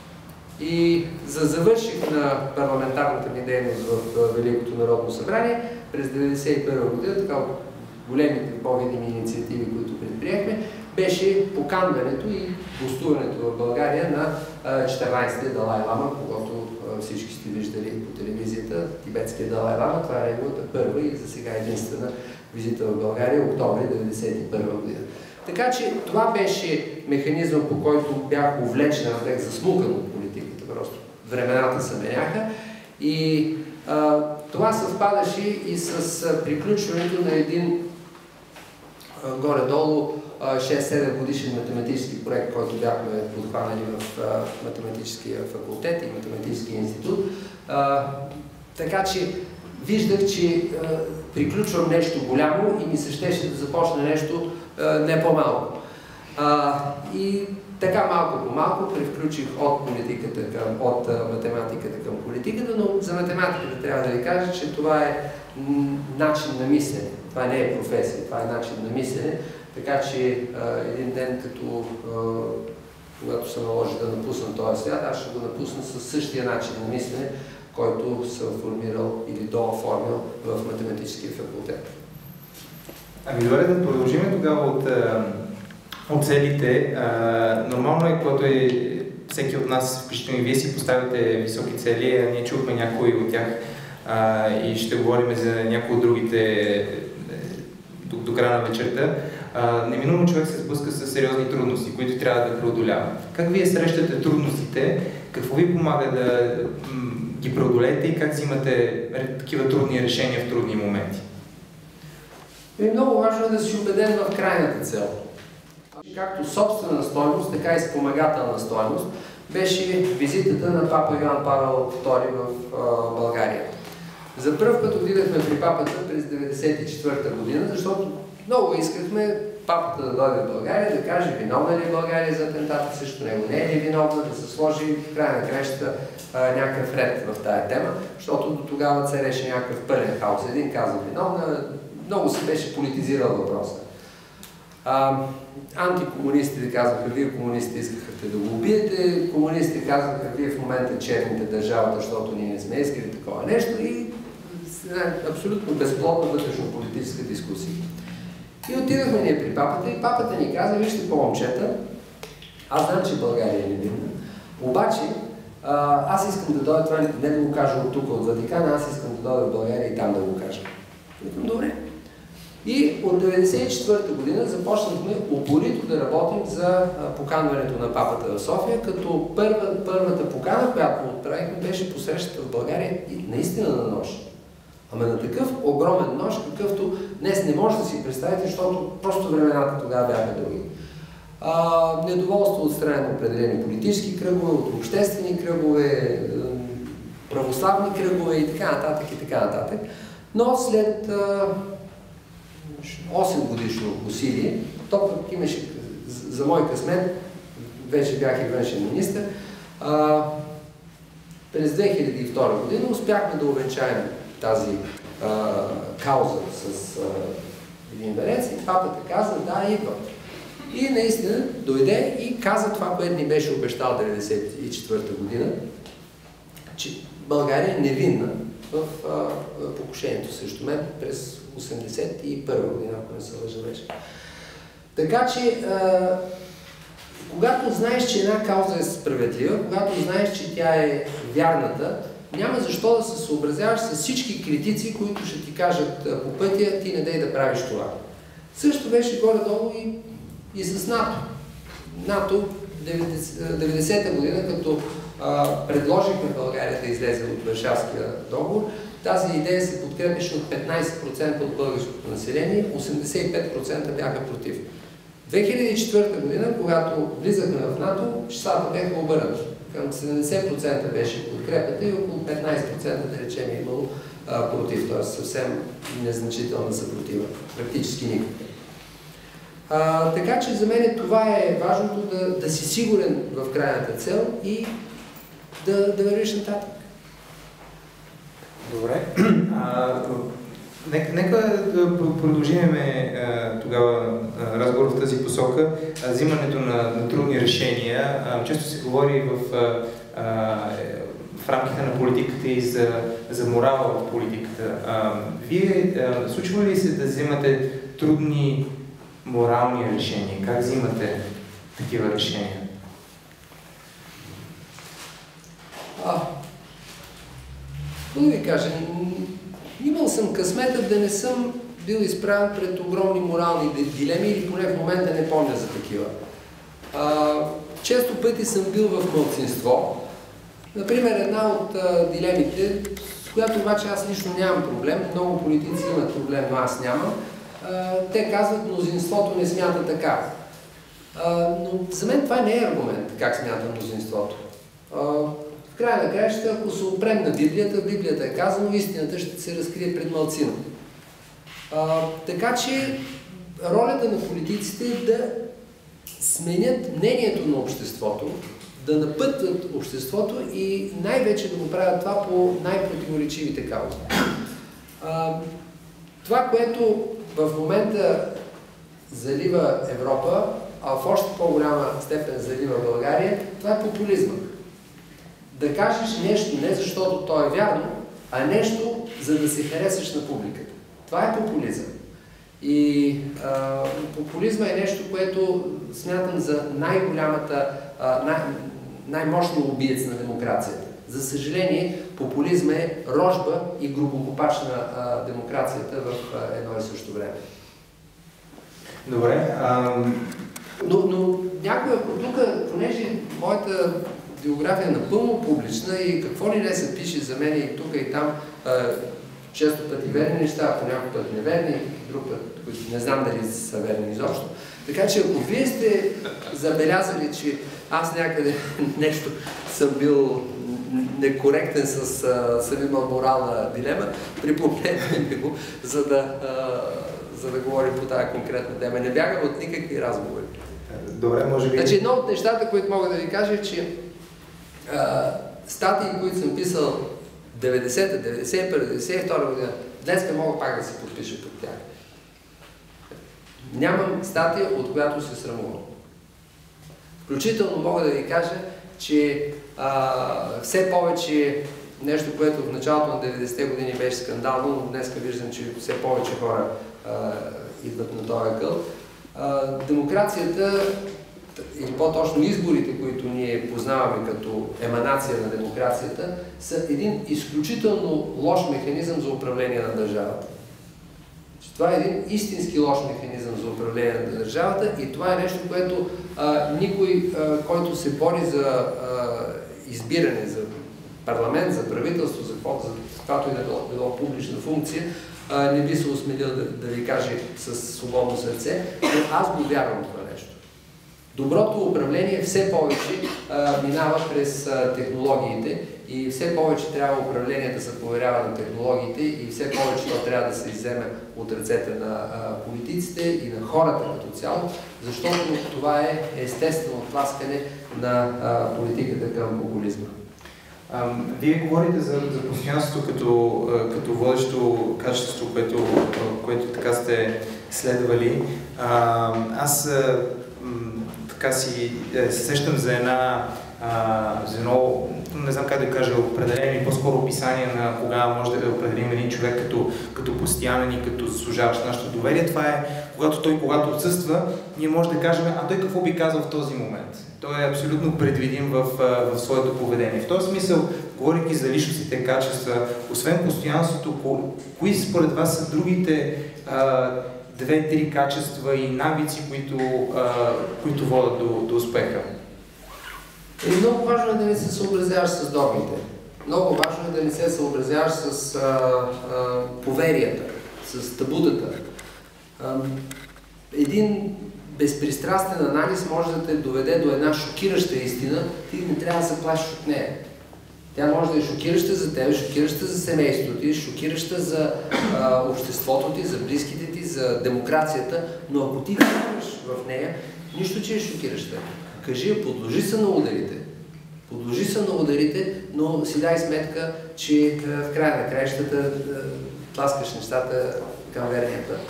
[SPEAKER 4] И за завърших на парламентарната ми дейност в Великото народно събрание през деветдесет и първа година, така от големите по-видими инициативи, които предприехме, беше поканването и гостуването в България на четиринадесетия Далай Лама, когато всички сте виждали по телевизията, тибетския Далай Лама. Това е неговата първа и за сега единствена визита в България, октомври деветдесет и първа година. Така че това беше механизъм, по който бях увлечен, бях засмукан от политиката. Просто времената се меняха. И а, това съвпадаше и с а, приключването на един а, горе-долу шест-седем годишен математически проект, който бяхме подхванали в а, математическия факултет и математическия институт. А, така че виждах, че а, приключвам нещо голямо и ми се щеше да започне нещо а, не по-малко. И така малко по малко превключих от политиката към, от а, математиката към политиката, но за математиката трябва да ви кажа, че това е начин на мислене. Това не е професия, това е начин на мислене. Така че а, един ден, като а, когато се наложи да напусна този свят, аз ще го напусна със същия начин на мислене, който съм формирал или дооформил в математическия факултет.
[SPEAKER 3] Ами добре, да продължим тогава от, от целите. Нормално е, когато е всеки от нас, включително и вие си поставяте високи цели, ние чухме някои от тях а, и ще говорим за някои от другите до, до края на вечерта. Uh, неминуемо човек се сблъска с сериозни трудности, които трябва да преодолява. Как вие срещате трудностите? Какво ви помага да ги преодолеете и как взимате такива трудни решения в трудни моменти?
[SPEAKER 4] И много важно е да си убеден в крайната цел. Както собствена стойност, така и спомагателна стойност беше визитата на папа Йоан Павел втори в uh, България. За първ път отидахме при папата през деветдесет и четвърта година, защото много искахме папата да дойде в България, да каже виновна ли е България за атентата срещу него, не е ли виновна, да се сложи в края на кращата някакъв ред в тая тема, защото до тогава цареше някакъв пълен хаос. Един каза виновна, много се беше политизирал въпроса. А, антикомунистите казваха, вие комунистите искахте да го убиете, комунистите казваха, вие в момента черните държавата, защото ние не сме искали такова нещо и абсолютно безплодна вътрешно-политическа дискусия. И отидахме ние при папата и папата ни каза, вижте по-момчета, аз знам, че България е невинна, обаче а, аз искам да дойда, това не да го кажа от тук, от Ватикана, аз искам да дойда в България и там да го кажа. Викам, добре. И от деветдесет и четвърта година започнахме упорито да работим за поканването на папата в София, като първа, първата покана, която му отправихме, беше посрещата в България и наистина на нож. Ама на такъв огромен нож, какъвто днес не може да си представите, защото просто времената тогава бяха други. А, недоволство от страна на определени политически кръгове, от обществени кръгове, православни кръгове и така нататък и така нататък. Но след а, осем годишно усилие, то пък имаше, за мой късмет, вече бях и външен министър, а, през две хиляди и втора година успяхме да увенчаем тази а, кауза с а, един верец и папата каза, да, идва. И наистина дойде и каза това, което ни беше обещал деветдесет и четвърта година, че България е невинна в а, покушението срещу мен през осемдесет и първа година, ако не се лъжа вече. Така че, а, когато знаеш, че една кауза е справедлива, когато знаеш, че тя е вярната, няма защо да се съобразяваш с всички критици, които ще ти кажат по пътя, ти не дай да правиш това. Също беше горе-долу и, и с НАТО. НАТО деветдесета година, като а, предложихме България да излезе от Варшавския договор, тази идея се подкрепеше от петнайсет процента от българското население, осемдесет и пет процента бяха против. две хиляди и четвърта година, когато влизахме в НАТО, числата бяха обърнати. Към седемдесет процента беше подкрепата и около петнайсет процента, да речем, е имало а, против, т.е. съвсем незначителна съпротива, практически никаква. А, така че за мен това е важното, да, да си сигурен в крайната цел и да, да вървиш нататък.
[SPEAKER 3] Добре. А, нека, нека да продължим тогава а, разговор в тази посока. А, взимането на, на трудни решения. А, често се говори в, а, в рамките на политиката и за, за морала в политиката. А, вие а, случва ли се да взимате трудни морални решения? Как взимате такива решения?
[SPEAKER 4] А, да ви кажа, имал съм късмета да не съм бил изправен пред огромни морални дилеми или поне в момента не помня за такива. А, често пъти съм бил в малцинство. Например, една от а, дилемите, с която обаче аз лично нямам проблем, много политици имат проблем, но аз нямам. А, те казват, мнозинството не смята така. А, но за мен това не е аргумент, как смята мнозинството. А, в края на краищата, ако се опрем на Библията, Библията е казано, истината ще се разкрие пред малцина. А, така че ролята на политиците е да сменят мнението на обществото, да напътват обществото и най-вече да го правят това по най-противоречивите каузи. А, това, което в момента залива Европа, а в още по-голяма степен залива България, това е популизма. Да кажеш нещо не защото то е вярно, а нещо, за да се харесаш на публиката. Това е популизъм. И а, популизма е нещо, което смятам за най-голямата, най- най-мощния убиец на демокрацията. За съжаление, популизма е рожба и грубокопач на а, демокрацията в а, едно и също време.
[SPEAKER 3] Добре. А...
[SPEAKER 4] Но, но някой, тук, понеже моята биография е напълно публична и какво ли не се пише за мен и тук и там, а, често пъти верни неща, по някой път неверни, друг път, които не знам дали са верни изобщо. Така че ако вие сте забелязали, че аз някъде нещо съм бил некоректен с а, съм имал морална дилема, припомнете ми го, за да, а, за да говорим по тази конкретна тема. Не бягам от никакви разговори.
[SPEAKER 3] Добре, може би...
[SPEAKER 4] Значи, едно от нещата, които мога да ви кажа е, че а, статии, които съм писал деветдесета, деветдесет и първа, деветдесет и втора година, днес не мога пак да се подпиша под тях. Нямам статия, от която се срамувам. Включително мога да ви кажа, че а, все повече нещо, което в началото на деветдесетте години беше скандално, но днес виждам, че все повече хора а, идват на този къл. А, демокрацията, или по-точно изборите, които ние познаваме като еманация на демокрацията, са един изключително лош механизъм за управление на държавата. Това е един истински лош механизъм за управление на държавата и това е нещо, което а, никой, а, който се бори за а, избиране, за парламент, за правителство, за каквато и да било, било публична функция, а, не би се осмелил да, да ви каже с свободно сърце, но аз го вярвам това нещо. Доброто управление все повече а, минава през а, технологиите и все повече трябва управление да се поверява на технологиите и все повече то трябва да се изземе от ръцете на а, политиците и на хората като цяло, защото това е естествено тласкане на а, политиката към популизма.
[SPEAKER 3] А, вие говорите за, за постоянството като, като водещо качество, което, което така сте следвали. А, аз така си се сещам за една а, за едно, не знам как да кажа, определение, по-скоро описание на кога може да определим един човек като, като постоянен и като заслужаващ нашето доверие. Това е, когато той, когато отсъства, ние може да кажем, а той какво би казал в този момент? Той е абсолютно предвидим в, в своето поведение. В този смисъл, говорейки за личностните качества, освен постоянството, ко, кои според вас са другите а, две-три качества и навици, които, а, които водят до, до успеха?
[SPEAKER 4] И много важно е да не се съобразяваш с догмите. Много важно е да не се съобразяваш с а, а, поверията, с табутата. А, един безпристрастен анализ може да те доведе до една шокираща истина, ти не трябва да се плашиш от нея. Тя може да е шокираща за теб, шокираща за семейството ти, шокираща за а, обществото ти, за близките ти, за демокрацията, но ако ти вярваш в нея, нищо, че е шокираща. Кажи, подложи се на ударите. Подложи се на ударите, но си дай сметка, че в края на краищата тласкаш нещата към верния път.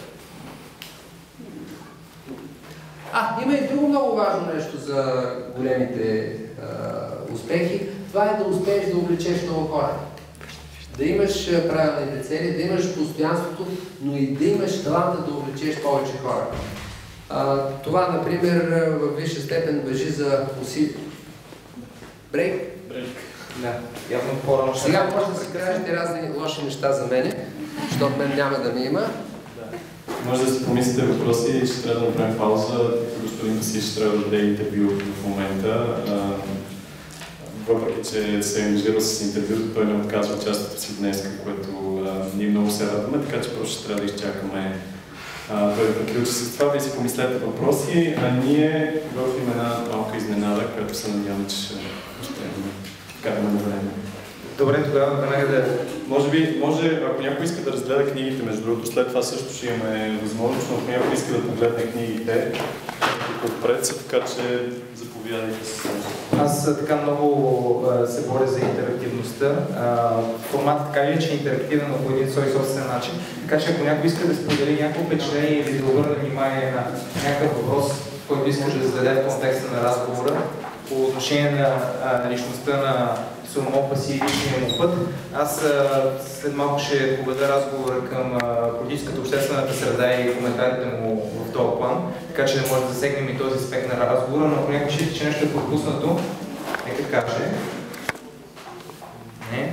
[SPEAKER 4] А, има и друго много важно нещо за големите а, успехи. Това е да успееш да увлечеш много хора. Да имаш правилните цели, да имаш постоянството, но и да имаш таланта да увлечеш повече хора. А, това, например, в висша степен важи за усилие. Брейк?
[SPEAKER 1] Брейк.
[SPEAKER 3] Да, явно по-рано.
[SPEAKER 4] Сега може да си кажете разни лоши неща за мене, защото мен няма да ми има.
[SPEAKER 1] Може да си помислите въпроси и ще трябва да направим пауза, тъй господин Васил ще трябва да даде интервю в момента. Въпреки че се е ангажирал с интервюто, той не отказва частата си днес, което ние много се радваме, така че просто ще трябва да изчакаме а, той да приключи с това. Вие си помислете въпроси, а ние готвим една малка изненада, която се надявам, че ще вкараме време.
[SPEAKER 3] Добре, тогава веднага да...
[SPEAKER 1] Може би, може, ако някой иска да разгледа книгите, между другото, след това също ще имаме възможност, но ако някой иска да погледне книгите, тук отпред са, така че заповядайте с нещо.
[SPEAKER 3] Аз така много а, се боря за интерактивността. Форматът така или че е интерактивен, но по един свой собствен начин. Така че ако някой иска да сподели някакво впечатление или да обърне внимание на някакъв въпрос, който иска да зададе в контекста на разговора, по отношение на, на личността на Соломопас и личния му път, аз а, след малко ще поведа разговора към а, политическата, обществената среда и коментарите му в този план, така че да може да засегнем и този аспект на разговора, но ако някой счита, че нещо е пропуснато, нека каже. Не.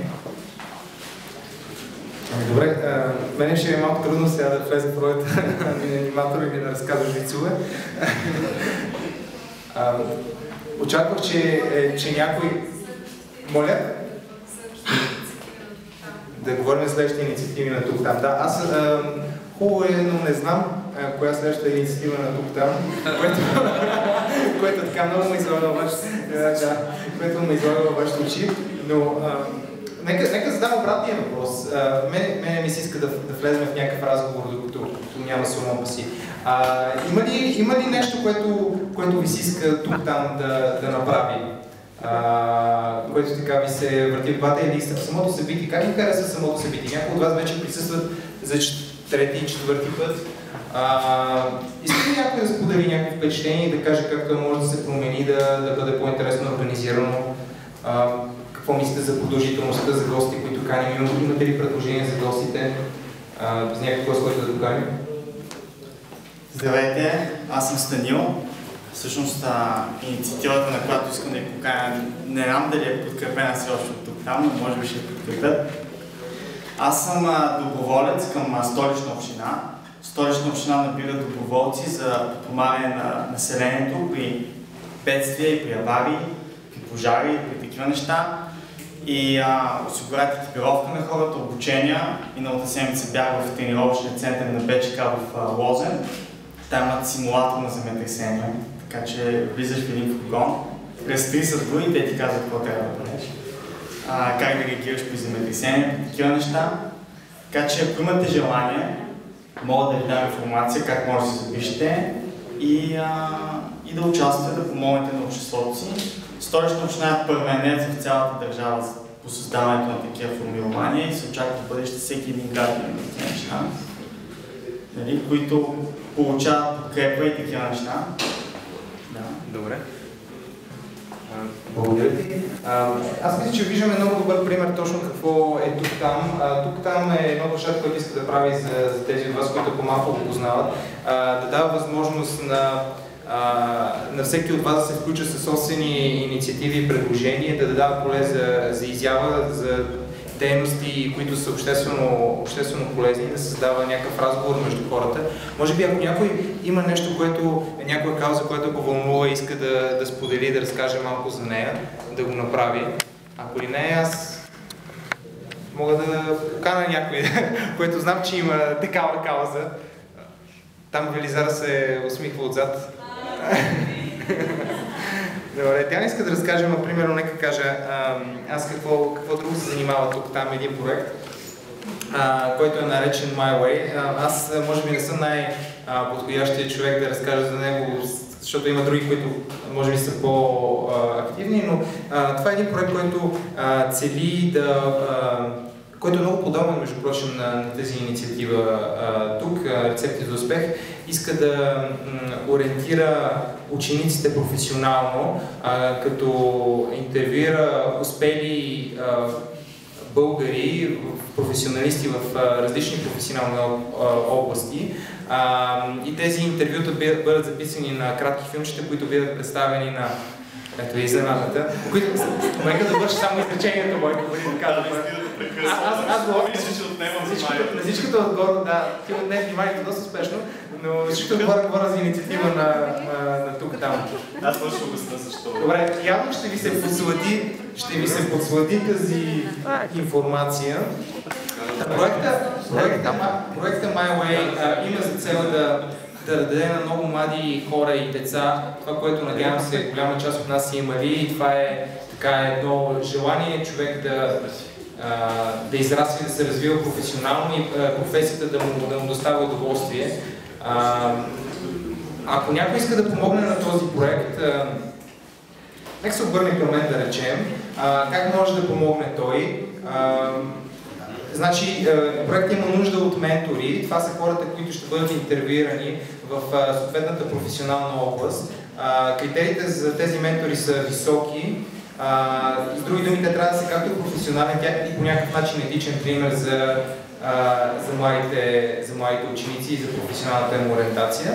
[SPEAKER 3] Добре, а, мене ще е малко трудно сега да влезе в ролята на аниматор или да разказваш вицове. Очаквах, че, е, че някой... Моля? Да говорим за следващите инициативи на тук-там. Да, аз а, хубаво е, но не знам а, коя следващата инициатива на тук-там, което, което така много ме излага във вашите очи. Но а, нека, нека задам обратния въпрос. А, мене, мене ми се иска да, да влезем в някакъв разговор, докато, докато няма Соломон си. А, има, ли, има ли нещо, което, което ви се иска тук-там да, да направи? А, което така ви се върти в главата или сте в самото събитие? Как ви харесва самото събитие? Някои от вас вече присъстват за трети и четвърти път. А, иска ли някой да сподели някакви впечатления и да каже как това може да се промени, да, да бъде по-интересно организирано? А, какво мислите за продължителността, за гости, които каним? Имате ли предложения за гостите? А, с някакъв гост, който да доканим?
[SPEAKER 5] Здравейте, аз съм Станил. Всъщност а, инициативата, на която искам да я поканя, не знам дали е подкрепена все още от тук там, но може би ще я подкрепят. Аз съм а, доброволец към а, Столична община. Столична община набира доброволци за подпомагане на населението при бедствия и при аварии, при пожари и при такива неща. И а, осигурят екипировка на хората, обучения. Миналата седмица бях в тренировъчния център на БЧК в а, Лозен. Там имат симулатор на земетресения, така че влизаш в един фургон, разтри са го и те ти казват какво трябва да правиш. А, как да реагираш при земетресения, при такива неща. Така че ако имате желание, мога да ви дам информация как може да се запишете и, а, и да участвате, да помогнете на обществото си. Столична община е първенец в цялата държава по създаването на такива формирования и се очаква в бъдеще всеки един гражданин на такива неща, нали, които получават подкрепа и такива неща. Да.
[SPEAKER 3] Добре. Благодаря ти. Аз мисля, че виждаме много добър пример точно какво е тук-там. Тук-там е едно нещата, което иска да прави за, за тези от вас, които по-малко го познават, да дава възможност на, на всеки от вас да се включа със собствени инициативи и предложения, да дава поле за, за изява, за дейности, които са обществено, обществено полезни, да създава някакъв разговор между хората. Може би ако някой има нещо, което е някоя кауза, която го вълнува и иска да, да сподели, да разкаже малко за нея, да го направи. Ако ли не, аз мога да покана някой, който знам, че има такава кауза. Там Велизар се усмихва отзад. Добре, тя не иска да разкаже, но примерно нека кажа аз какво, какво друго се занимава тук, там един проект, а, който е наречен My Way. А, аз може би не съм най-подходящия човек да разкажа за него, защото има други, които може би са по-активни, но а, това е един проект, който а, цели да... А, който е много подобен, между прочим, на, на тази инициатива а, тук, а, Рецепти за успех, иска да м, ориентира учениците професионално, а, като интервюира успели а, българи, професионалисти в а, различни професионални а, области. А, и тези интервюта бъдат записани на кратки филмчета, които бъдат представени на... Ето е изненадата, които... Нека да върши само изречението, Бойко, бъде така да Аз, аз говоря, на всичкото отгоре, да, ти отне вниманието доста успешно, но всичкото отгоре говоря за инициатива на, на, на тук-там.
[SPEAKER 1] Аз точно обясня защо.
[SPEAKER 3] Добре, явно ще ви се подслади, ще ви се подслади тази информация. Проекта, проекта, проекта My Way а, има за цел да да даде на много млади хора и деца това, което надявам се голяма част от нас са имали, и това е така едно желание човек да, а, да израсне, да се развива професионално и а, професията да му, да му доставя удоволствие. А, ако някой иска да помогне на този проект, а, нека се обърне към мен да речем, а, как може да помогне той. А, Значи, проектът има нужда от ментори. Това са хората, които ще бъдат интервюирани в съответната професионална област. Критериите за тези ментори са високи. С други думи, те трябва да са както професионален, тя и по някакъв начин етичен пример за, за, младите, за младите ученици и за професионалната им ориентация.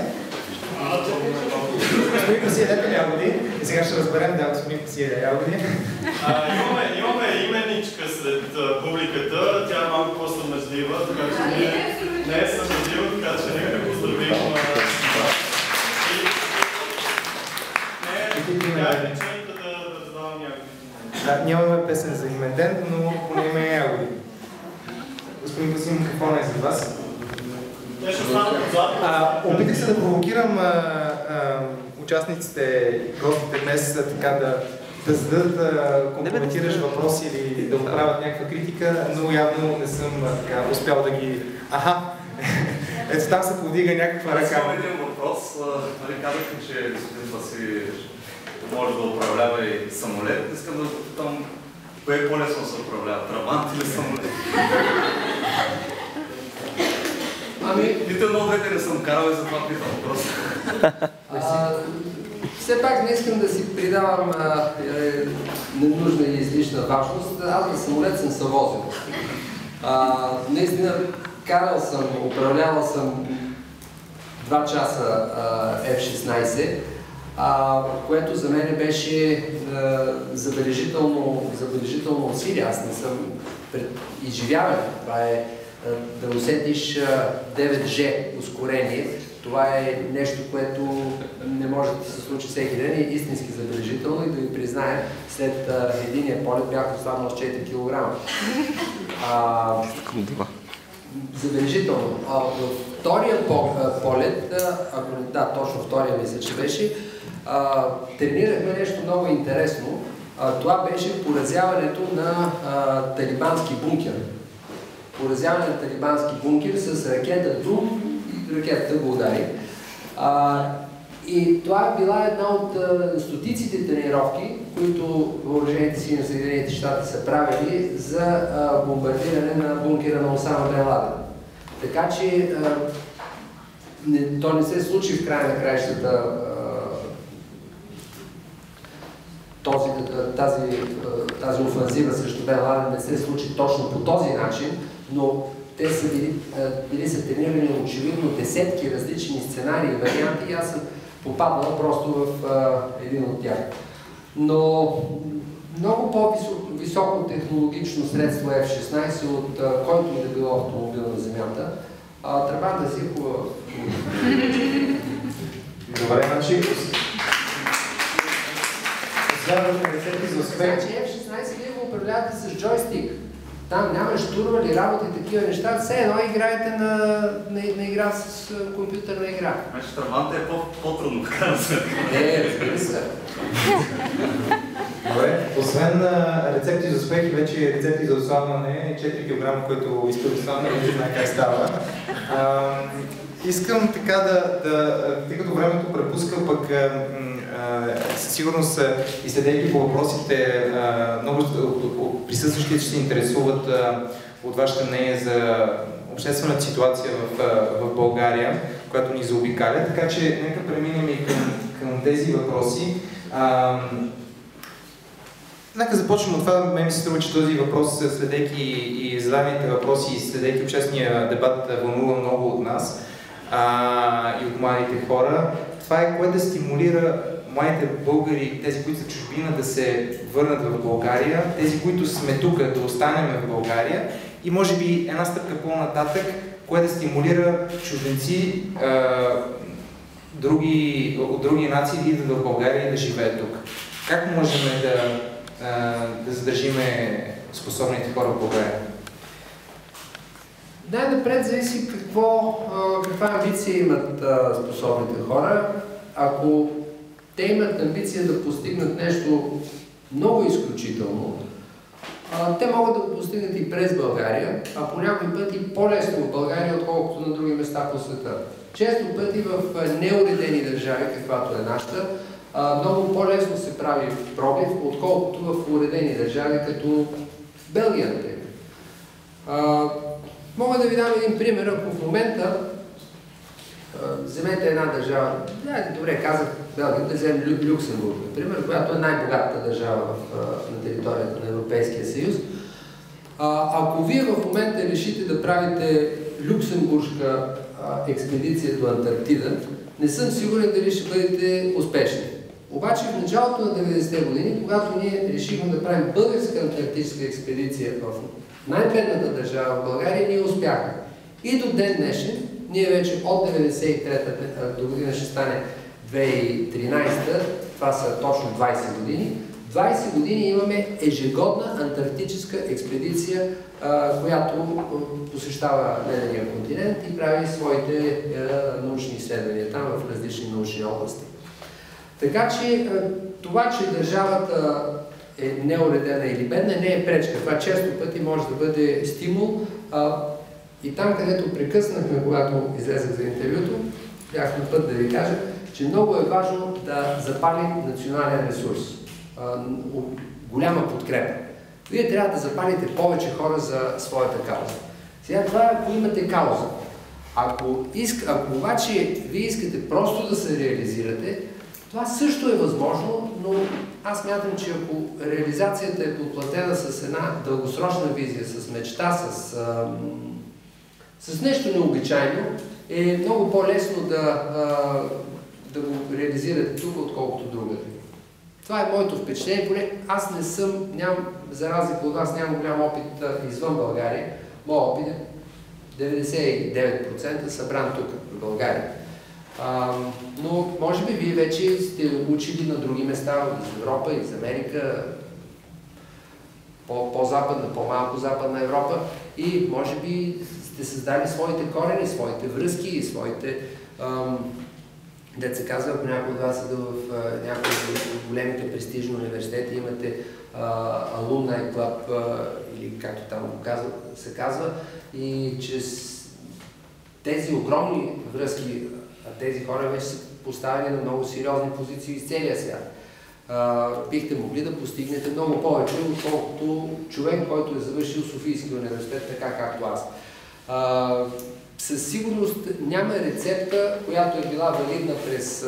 [SPEAKER 3] Господин Пасия, дете ли ягоди? И сега ще разберем, да, господин Пасия, да ягоди.
[SPEAKER 1] Имаме, имаме именичка след публиката, тя е малко по-съмъжлива, така че ние не е съмъжлива, така че нека да поздравим. Не, тя е причината да раздавам ягоди.
[SPEAKER 3] Нямаме песен за имен ден, но поне има ягоди. Господин Пасим, какво не е за вас? А, опитах се да провокирам а, а, участниците, гостите днес така да, да зададат компрометиращ въпрос или да отправят някаква критика, но явно не съм така успял да ги... Аха! Ето там се повдига някаква ръка.
[SPEAKER 6] Аз имам един въпрос. Нали казахте, че господин Василев може да управлява и самолет. Искам да попитам, кое е по-лесно се управлява? Трабант или самолет?
[SPEAKER 4] Ами...
[SPEAKER 6] Нито едно двете не съм карал и затова питам просто.
[SPEAKER 4] Все пак не искам да си придавам а, е, ненужна и излишна важност. Аз на самолет съм се возил. А, наистина, карал съм, управлявал съм два часа еф шестнайсет, а, което за мен беше а, забележително, забележително усилие. Аз не съм пред изживяване. Това е а, да усетиш девет джи ускорение. Това е нещо, което не може да се случи всеки ден и истински забележително, и да ви призная, след а, единия полет бях останал с четири килограма. А, забележително. А, във втория по, а, полет, а, ако да, точно втория мисля, че беше, а, тренирахме нещо много интересно. А, това беше поразяването на а, талибански бункер. Поразяване на талибански бункер с ракета Дум, ракетата го удари. А, и това е била една от а, стотиците тренировки, които въоръжените сили на Съединените щати са правили за а, бомбардиране на бункера на Осама бен Ладен. Така че а, не, то не се случи в края на краищата а, този, тази, тази офанзива срещу бен Ладен не се случи точно по този начин, но те са били, били са тренирани очевидно десетки различни сценарии и варианти и аз съм попаднал просто в а, един от тях. Но много по-високо технологично средство еф шестнайсет от а, който и да било автомобил на земята. А, трабанта си хубава.
[SPEAKER 3] Добре, значи... Оставяме рецепти за успех.
[SPEAKER 4] Значи еф шестнайсет вие го управлявате с джойстик. Там няма штурвали, работи и такива неща. Все едно играете на, на, на игра с компютърна игра.
[SPEAKER 6] Значи трабанта е по-трудно, така да се.
[SPEAKER 4] Не, разбира се.
[SPEAKER 3] Добре, освен рецепти за успех и вече рецепти за отслабване, четири килограма, който иска да отслабне, не знае как става. А, искам така да, да, тъй като времето препуска, пък със сигурност и следейки по въпросите, много от присъстващите ще се интересуват от вашето мнение за обществената ситуация в, в България, която ни заобикаля. Така че нека преминем и към, към тези въпроси. А, нека започнем от това. Мен ми се струва, че този въпрос, следейки и задаваните въпроси и следейки обществения дебат, вълнува много от нас а, и от младите хора. Това е което да стимулира младите българи, тези, които са чужбина, да се върнат в България, тези, които сме тук, да останем в България и може би една стъпка по-нататък, което да стимулира чужденци други, от други нации да идват в България и да живеят тук. Как можем да, да задържиме способните хора в България?
[SPEAKER 4] Най-напред зависи какво, каква амбиция имат способните хора. Ако те имат амбиция да постигнат нещо много изключително, а, те могат да го постигнат и през България, а по някой път и по-лесно в България, отколкото на други места по света. Често пъти в неуредени държави, каквато е нашата, а, много по-лесно се прави пробив, отколкото в уредени държави, като Белгия, например. А, мога да ви дам един пример, ако в момента вземете една държава, да, добре, казах Белгия, да вземем Лю, Люксембург, например, която е най-богатата държава в, на територията на Европейския съюз. А, ако вие в момента решите да правите люксембургска а, експедиция до Антарктида, не съм сигурен дали ще бъдете успешни. Обаче в началото на деветдесетте години, когато ние решихме да правим българска антарктическа експедиция в най-бедната държава в България, ние успяхме. И до ден днешен, ние вече от деветдесет и трета до година ще стане две хиляди и тринадесета, това са точно двадесет години. двадесет години имаме ежегодна антарктическа експедиция, която посещава ледения континент и прави своите научни изследвания там в различни научни области. Така че това, че държавата е неуредена или бедна, не е пречка. Това често пъти може да бъде стимул. И там, където прекъснахме, когато излезах за интервюто, бях на път да ви кажа, че много е важно да запалим национален ресурс. Голяма подкрепа. Вие трябва да запалите повече хора за своята кауза. Сега това е, ако имате кауза. Ако, иск, ако обаче вие искате просто да се реализирате, това също е възможно, но аз мятам, че ако реализацията е подплатена с една дългосрочна визия, с мечта, с, а, с нещо необичайно, е много по-лесно да, а, да го реализирате тук, отколкото другаде. Това е моето впечатление, поне аз не съм, нямам, за разлика от вас, нямам голям опит а, извън България. Моят опит е деветдесет и девет процента събран тук, в България. А, но може би вие вече сте учили на други места, из Европа, из Америка, по-западна, по-малко западна Европа и може би сте създали своите корени, своите връзки, своите... Ам, дет се казва, ако някой от вас е в някои от големите престижни университети, имате алумнай клуб, или както там го казва, се казва, и чрез тези огромни връзки, тези хора вече са поставени на много сериозни позиции из целия свят. А, бихте могли да постигнете много повече, отколкото човек, който е завършил Софийския университет, така както аз. А, със сигурност няма рецепта, която е била валидна през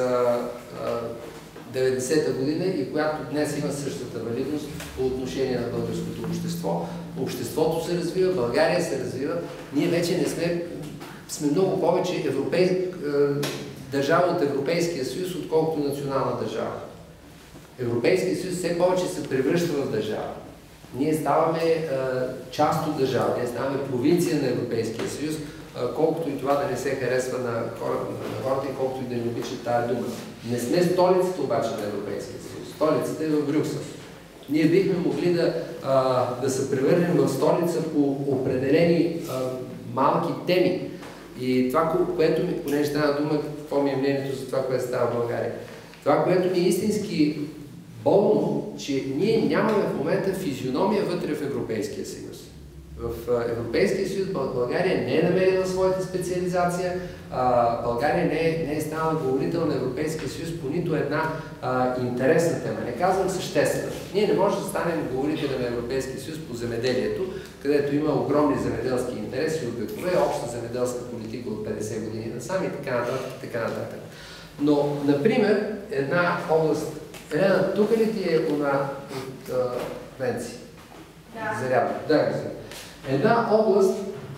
[SPEAKER 4] деветдесета година и която днес има същата валидност по отношение на българското общество. Обществото се развива, България се развива. Ние вече не сме, сме много повече европей, държава от Европейския съюз, отколкото национална държава. Европейския съюз все повече се превръща в държава. Ние ставаме а, част от държава, ние ставаме провинция на Европейския съюз, а, колкото и това да не се харесва на хората, на хората и колкото и да не обичат тая дума. Не сме столицата обаче на Европейския съюз. Столицата е в Брюксел. Ние бихме могли да, а, да се превърнем в столица по определени а, малки теми. И това, което ми, понеже стана дума, какво ми е мнението за това, което става в България. Това, което ми е истински болно, че ние нямаме в момента физиономия вътре в Европейския съюз. В Европейския съюз България не е намерила своята специализация, България не е, не е станала говорител на Европейския съюз по нито една а, интересна тема. Не казвам съществена. Ние не можем да станем говорители на Европейския съюз по земеделието, където има огромни земеделски интереси от векове, обща земеделска политика от петдесет години насам и така нататък, така нататък. Но, например, една област. Елена, тук ли ти е она от Венци? Да. Зарядна. Да, една област,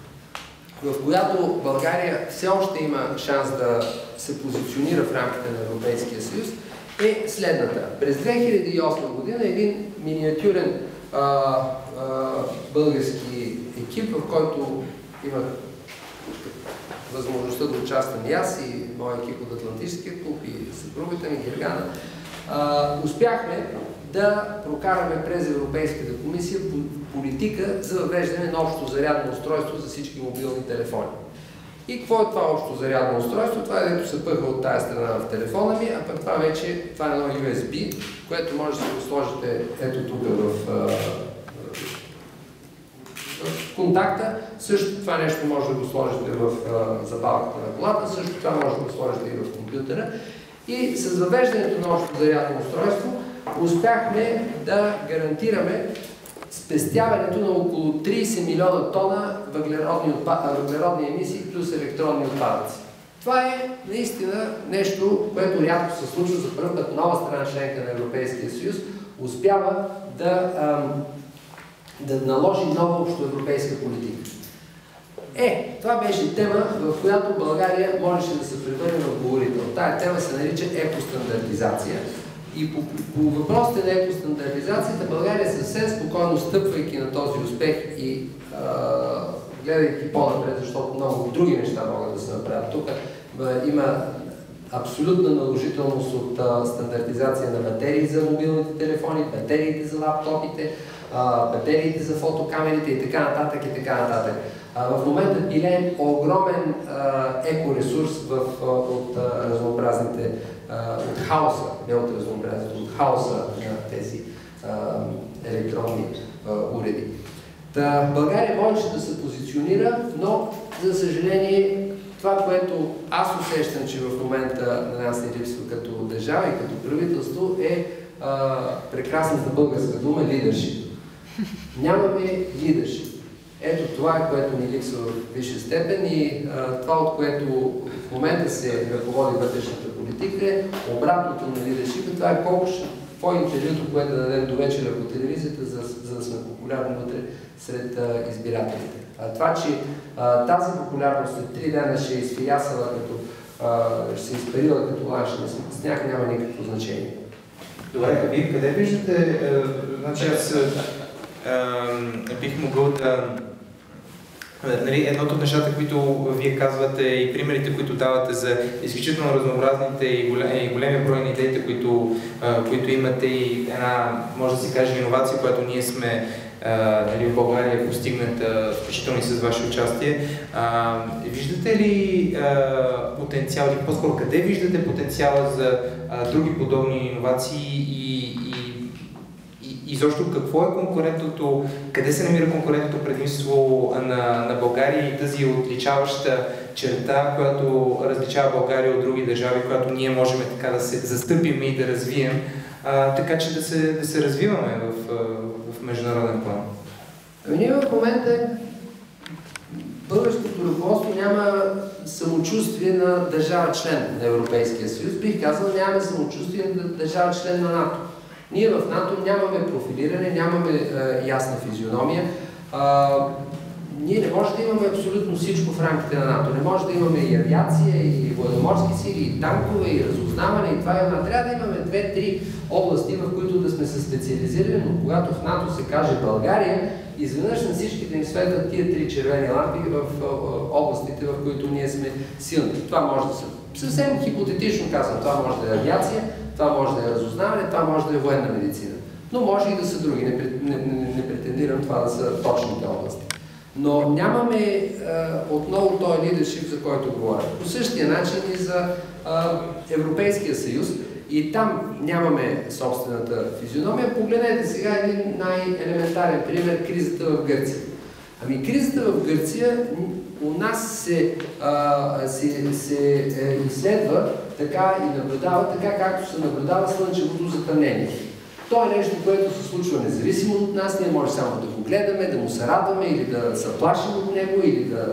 [SPEAKER 4] в която България все още има шанс да се позиционира в рамките на Европейския съюз, е следната. През две хиляди и осма година един миниатюрен а, а, български екип, в който имах възможността да участвам и аз и моя екип от Атлантическия клуб и съпругата ми Гергана, а, успяхме да прокараме през Европейската комисия политика за въвеждане на общо зарядно устройство за всички мобилни телефони. И какво е това общо зарядно устройство? Това е, дето се пъха от тази страна в телефона ми, а пък това вече това е едно ю ес би, което може да го сложите ето тук в, в контакта. Също това нещо може да го сложите в забавката на колата, също това може да го сложите и в компютъра. И с въвеждането на общо зарядно устройство успяхме да гарантираме спестяването на около трийсет милиона тона въглеродни, отпад... въглеродни емисии плюс електронни отпадъци. Това е наистина нещо, което рядко се случва. За първ път нова страна членка на Европейския съюз успява да, ам, да наложи нова общоевропейска политика. Е, това беше тема, в която България можеше да се превърне в говорител. Тая тема се нарича екостандартизация. И по, по въпросите на екостандартизацията България съвсем спокойно, стъпвайки на този успех и а, гледайки по-напред, защото много други неща могат да се направят. Тук има абсолютна наложителност от а, стандартизация на батерии за мобилните телефони, батериите за лаптопите, а, батериите за фотокамерите и така нататък и така нататък. В момента пилеем огромен екоресурс в, от разнообразните, от хаоса, не от разнообразието, от хаоса на тези електронни уреди. Та, България можеше да се позиционира, но за съжаление това, което аз усещам, че в момента на нас не липсва като държава и като правителство е а, прекрасната българска дума лидершип. Нямаме лидершип. Ето това е, което ни липсва в висша степен и а, това, от което в момента се ръководи вътрешната политика е обратното на лидершипа. Това е колко по-интервюто, което да дадем до вечера по телевизията, за, за да сме популярни вътре сред а, избирателите. А, това, че а, тази популярност след три дена ще е изфиясала, като а, ще се изпарила като лашна сняг, няма никакво значение.
[SPEAKER 3] Добре, вие къде виждате, е, значи аз е, е, бих могъл да... Нали, едното от нещата, които вие казвате и примерите, които давате за изключително разнообразните и големи, големи брой на идеите, които, а, които имате и една, може да се каже, иновация, която ние сме а, нали, в България постигната, включително и с ваше участие. А, виждате ли а, потенциал, или по-скоро къде виждате потенциала за а, други подобни иновации и, и И защо какво е конкурентното, къде се намира конкурентното предимство на, на България и тази отличаваща черта, която различава България от други държави, която ние можем така да се застъпим и да развием, а, така че да се, да се развиваме в, в международен план?
[SPEAKER 4] Ами ние в момента българското ръководство няма самочувствие на държава член на Европейския съюз. Бих казал, нямаме самочувствие на държава член на НАТО. Ние в НАТО нямаме профилиране, нямаме е, ясна физиономия. А, ние не може да имаме абсолютно всичко в рамките на НАТО. Не може да имаме и авиация, и военноморски сили, и танкове, и разузнаване, и това и това. Трябва да имаме две-три области, в които да сме се специализирали, но когато в НАТО се каже България, изведнъж на всичките ни светят тия три червени лампи в областите, в които ние сме силни. Това може да се... Съвсем хипотетично казвам, това може да е авиация, това може да е разузнаване, това може да е военна медицина. Но може и да са други. Не, не, не, не претендирам това да са точните области. Но нямаме е, отново този лидершип, за който говоря. По същия начин и за е, Европейския съюз. И там нямаме собствената физиономия. Погледнете сега един най-елементарен пример – кризата в Гърция. Ами кризата в Гърция у нас се, а, се, се е, изследва така и наблюдава, така както се наблюдава слънчевото затъмнение. То е нещо, което се случва независимо от нас, ние може само да го гледаме, да му се радваме или да се плашим от него, или да...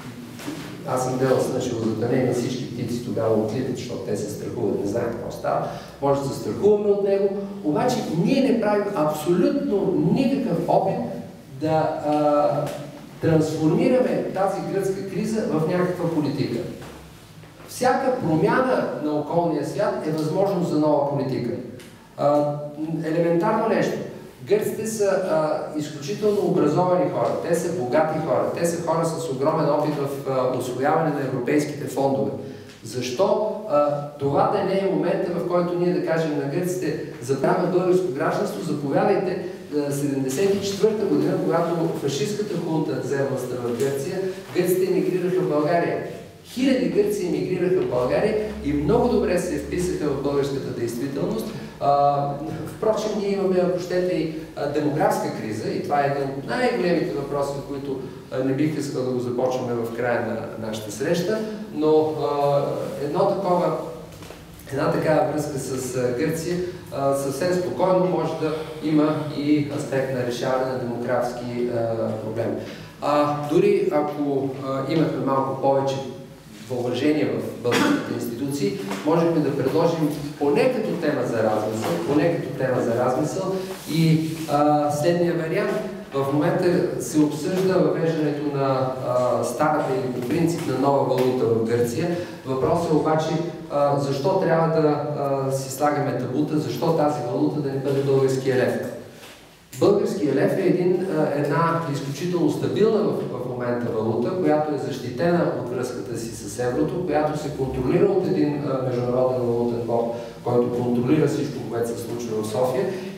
[SPEAKER 4] Аз съм гледал слънчево затъмнение, всички птици тогава отлитат, защото те се страхуват, не знаем какво става. Може да се страхуваме от него, обаче ние не правим абсолютно никакъв опит да а, трансформираме тази гръцка криза в някаква политика. Всяка промяна на околния свят е възможност за нова политика. А, елементарно нещо. Гърците са а, изключително образовани хора, те са богати хора, те са хора с огромен опит в а, усвояване на европейските фондове. Защо а, това да не е момента, в който ние да кажем на гърците, забравяме българско гражданство, заповядайте седемдесет и четвърта година, когато фашистката хунта взе властта в Гърция, гърците емигрираха в България. Хиляди гърци емигрираха в България и много добре се вписаха в българската действителност. А, впрочем, ние имаме, ако щете, и демографска криза и това е един от най-големите въпроси, които а, не бих искал да го започваме в края на нашата среща, но а, едно такова, една такава връзка с а, Гърция а, съвсем спокойно може да има и аспект на решаване на демографски а, проблеми. А, дори ако а, имахме малко повече въоръжение в българските институции, можехме да предложим поне като тема за размисъл, поне като тема за размисъл и а, следния вариант. В момента се обсъжда въвеждането на а, старата или по принцип на нова валута в Гърция. Въпросът е обаче а, защо трябва да а, си слагаме табута, защо тази валута да не бъде българския лев. Българския лев е един, една изключително стабилна в, в момента валута, която е защитена от връзката си с еврото, която се контролира от един а, международен валутен борд, който контролира всичко, което се случва в София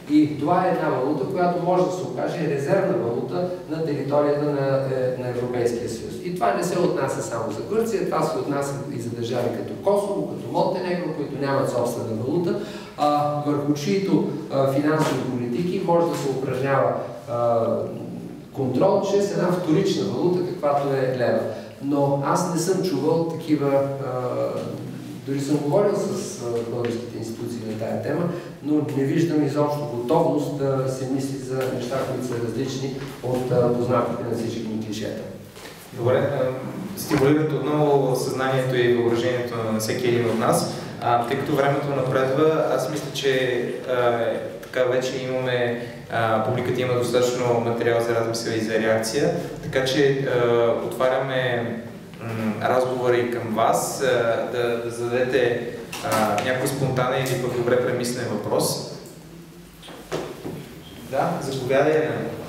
[SPEAKER 4] И това е една валута, която може да се окаже резервна валута на територията на, на Европейския съюз. И това не се отнася само за Гърция, това се отнася и за държави като Косово, като Монтенегро, които нямат собствена валута, а, върху чието а, финансови политики може да се упражнява а, контрол чрез една вторична валута, каквато е лева. Но аз не съм чувал такива, а, дори съм говорил с а, българските институции на тая тема, но не виждам изобщо готовност да се мисли за неща, които са различни от а, познатите на всички клишета.
[SPEAKER 3] Добре, стимулират отново съзнанието и въображението на всеки един от нас. А, тъй като времето напредва, аз мисля, че а, така вече имаме, а, публиката има достатъчно материал за размисъл и за реакция, така че а, отваряме разговори към вас, а, да, да зададете а, някой спонтанен или пък добре премислен въпрос. Да, заповядай.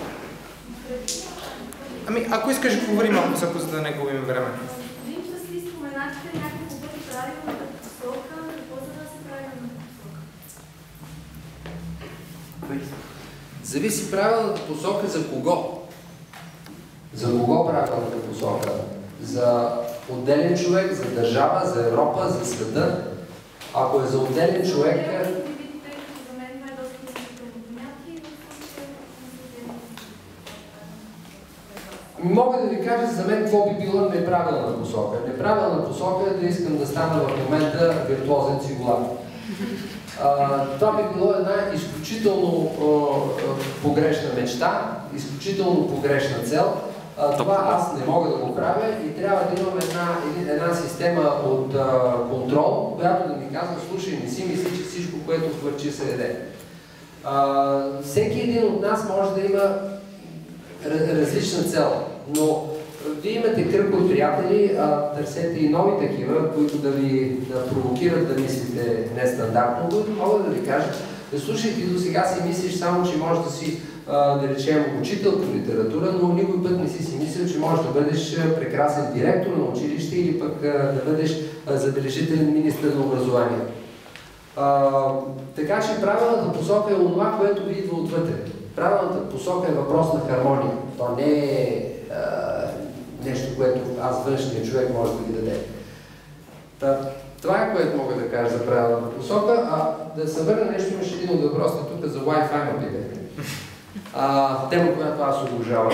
[SPEAKER 3] Ами, ако искаш да говори малко, за да не губим време.
[SPEAKER 7] Вижте си, споменахте няколко пъти правилната посока, какво за да се правилната посока?
[SPEAKER 4] Зависи правилната посока за кого. За кого правилната посока? За отделен човек, за държава, за Европа, за света. Ако е за отделен човек... Мога да ви кажа за мен какво би било неправилна посока. Неправилна посока е да искам да стана в момента виртуозен цигулар. Това би било една изключително а, погрешна мечта, изключително погрешна цел. А, това аз не мога да го правя и трябва да имам една, една система от а, контрол, която да ми казва: слушай, не си мисли, че всичко, което хвърчи, се яде. А, всеки един от нас може да има различна цел, но вие имате кръг от приятели, а, търсете и нови такива, които да ви да провокират да мислите нестандартно, които могат да ви кажат: да слушай, ти до сега си мислиш само, че можеш да си, а, да речем, учител по литература, но никой път не си си мислил, че можеш да бъдеш прекрасен директор на училище или пък а, да бъдеш а, забележителен министър на образованието. А, така че правилната посока е онова, което ви идва отвътре. Правилната посока е въпрос на хармония. То не е а, нещо, което аз, външния човек, може да ви даде. Та, това е, което мога да кажа за правилната посока. А да се върна нещо, имаше един от въпросите тук за Wi-Fi мобилите. Тема, която аз обожавам.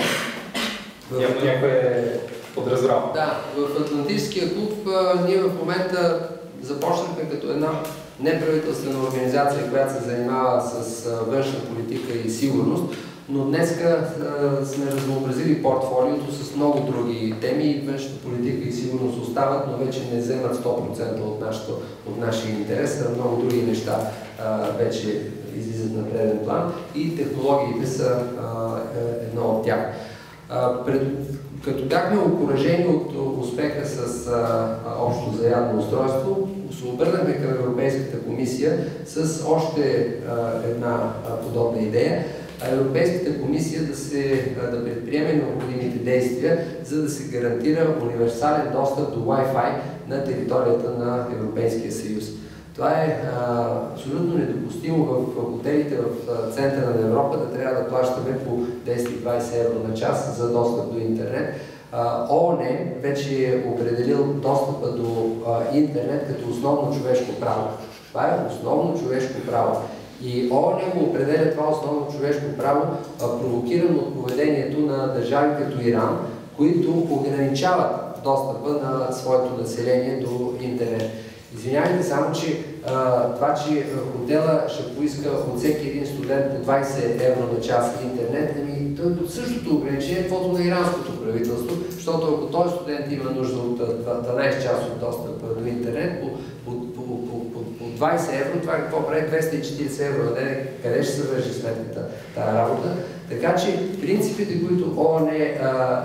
[SPEAKER 3] Явно някой е подразбрал.
[SPEAKER 4] Да, в Атлантическия клуб а, ние в момента започнахме като една неправителствена организация, която се занимава с а, външна политика и сигурност, но днеска а, сме разнообразили портфолиото с много други теми. Външна политика и сигурност остават, но вече не вземат сто процента от, нашото, от нашия интерес, а много други неща а, вече излизат на преден план и технологиите са а, едно от тях. А, пред, като бяхме окуражени от успеха с а, общо зарядно устройство, се обърнахме към Европейската комисия с още а, една а, подобна идея. Европейската комисия да, се, да предприеме необходимите действия, за да се гарантира универсален достъп до Wi-Fi на територията на Европейския съюз. Това е а, абсолютно недопустимо в, в хотелите в а, центъра на Европа да трябва да плащаме по десет до двайсет евро на час за достъп до интернет. ООН вече е определил достъпа до а, интернет като основно човешко право. Това е основно човешко право. И ООН го определя това основно човешко право, а, провокирано от поведението на държави като Иран, които ограничават достъпа на своето население до интернет. Извинявайте, само че а, това, че хотела ще поиска от всеки един студент по двайсет евро на час интернет, ами то е същото ограничение, каквото на иранското правителство, защото ако този студент има нужда от дванайсет часов достъп до интернет, по, по, по, по, по, по двайсет евро, това какво прави двеста и четирийсет евро на ден, къде ще се върши сметката тази работа. Така че принципите, които ООН е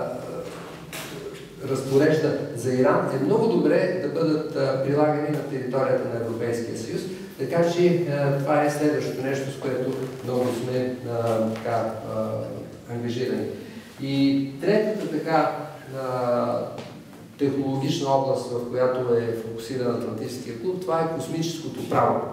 [SPEAKER 4] разпорежда за Иран, е много добре да бъдат а, прилагани на територията на Европейския съюз. Така че а, това е следващото нещо, с което много сме а, така, а, ангажирани. И третата така а, технологична област, в която е фокусиран Атлантическия клуб, това е космическото право.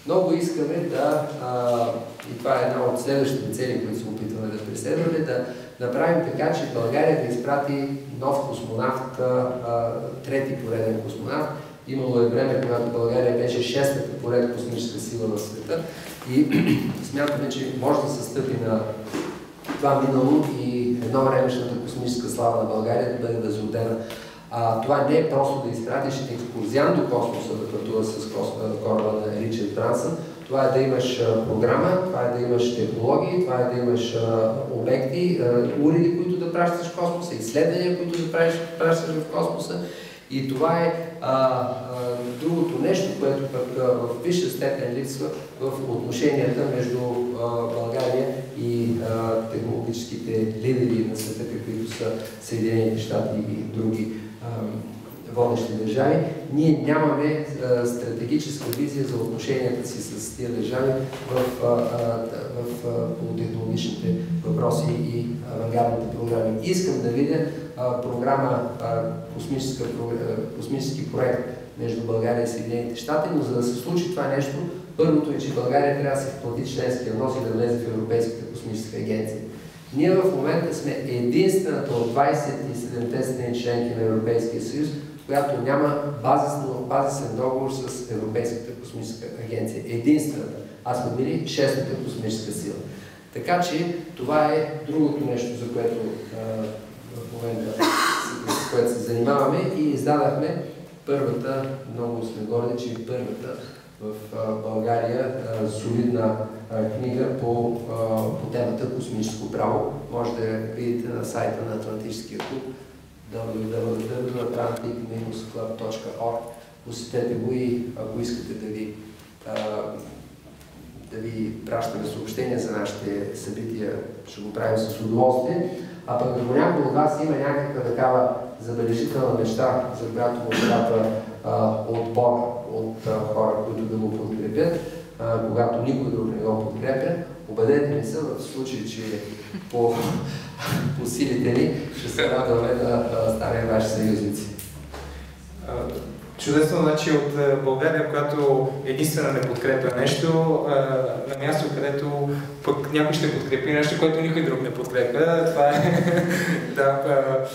[SPEAKER 4] Много искаме да, а, и това е една от следващите цели, които се опитваме да преследваме, да направим така, че България да изпрати нов космонавт, а, трети пореден космонавт. Имало е време, когато България беше шестата поред космическа сила в света и смятаме, че може да се стъпи на това минало и едно времешната космическа слава на България да бъде възродена. А, това не е просто да изпратиш екскурзиант до космоса да пътува с кораба на Ричард Брансън. Това е да имаш а, програма, това е да имаш технологии, това е да имаш а, обекти, а, уреди, които да пращаш в космоса, изследвания, които да правиш, пращаш в космоса. И това е а, а, другото нещо, което пък а, в висша степен липсва в отношенията между а, България и а, технологическите лидери на света, каквито са Съединените щати и други а, водещи държави. Ние нямаме а, стратегическа визия за отношенията си с тези държави в, а, а, в а, полутехнологичните въпроси и авангардните програми. Искам да видя а, програма, а, космическа, а, космически проект между България и Съединените щати, но за да се случи това нещо, първото е, че България трябва да се вплати членския внос и да влезе в Европейската космическа агенция. Ние в момента сме единствената от двайсет и седемте страни членки на Европейския съюз, която няма базисен договор с Европейската космическа агенция. Единствената. А сме били шестата космическа сила. Така че това е другото нещо, за което а, в момента с което се занимаваме и издадахме първата, много сме горди, че първата в а, България а, солидна а, книга по, а, по темата космическо право. Може да я видите на сайта на Атлантическия клуб дабъл ю дабъл ю дабъл ю точка atlantic club точка org. Посетете го и ако искате да ви а, да ви пращаме съобщения за нашите събития, ще го правим с удоволствие. А пък ако някой от вас има някаква такава забележителна мечта, за която му трябва отбор от а, хора, които да го подкрепят, а, когато никой друг не го подкрепя, обадете ми се в случай, че по, по силите ни ще се радваме да, да станем ваши съюзници.
[SPEAKER 3] Чудесно, значи от България, която единствено не подкрепя нещо, на място, където пък някой ще подкрепи нещо, което никой друг не подкрепя. Това е да,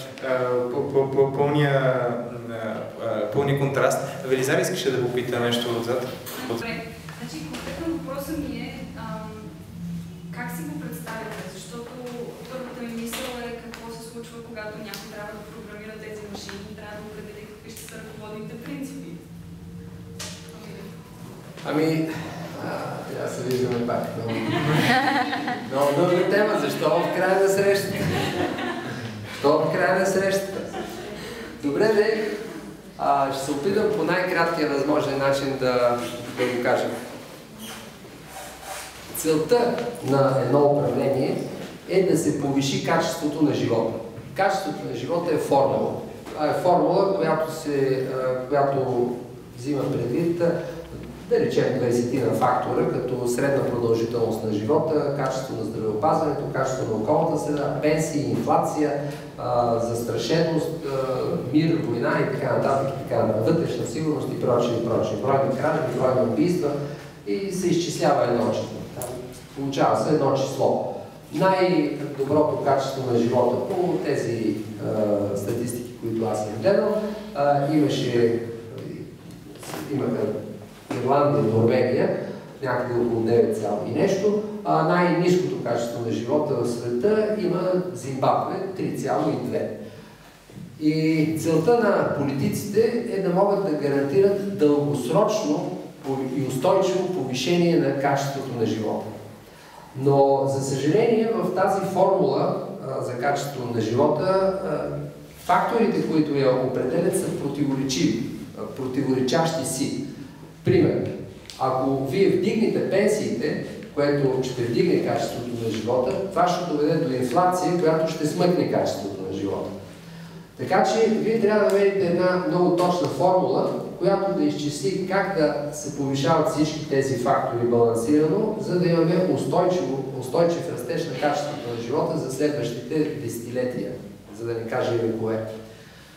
[SPEAKER 3] пълния, пълния контраст. Велизар, искаше да попита нещо отзад?
[SPEAKER 7] Добре. Значи, конкретно въпросът ми е как си го представяте? Защото първата ми мисъл е какво се случва, когато някой трябва да програмира тези машини, трябва да определи какви ще са ръководните принципи.
[SPEAKER 4] Ами, трябва да се виждаме пак. Много дълга тема. Защо в края на срещата? Защо в края на срещата? Добре, де, а, ще се опитам по най-краткия възможен начин да, да го кажа. Целта на едно управление е да се повиши качеството на живота. Качеството на живота е формула. Това е формула, която, се, която взима предвид, да речем двайсет фактора, като средна продължителност на живота, качество на здравеопазването, качество на околната среда, пенсии, инфлация, застрашеност, мир, война и така нататък, и така нататък, вътрешна сигурност и прочее, и прочее. Брой на кражби, брой на убийства и се изчислява едно число. Получава се едно число. Най-доброто качество на живота по тези а, статистики, които аз съм гледал, а, имаше имаха Ирландия, Норвегия, някъде около девет цяло и нещо, а най-ниското качество на живота в света има Зимбабве, три цяло и две. И целта на политиците е да могат да гарантират дългосрочно и устойчиво повишение на качеството на живота. Но, за съжаление, в тази формула а, за качество на живота, а, факторите, които я определят, са противоречиви, а, противоречащи си. Пример, ако вие вдигнете пенсиите, което ще вдигне качеството на живота, това ще доведе до инфлация, която ще смъкне качеството на живота. Така че вие трябва да намерите една много точна формула, която да изчисли как да се повишават всички тези фактори балансирано, за да имаме устойчив растеж на качеството на живота за следващите десетилетия, за да не кажа и векове.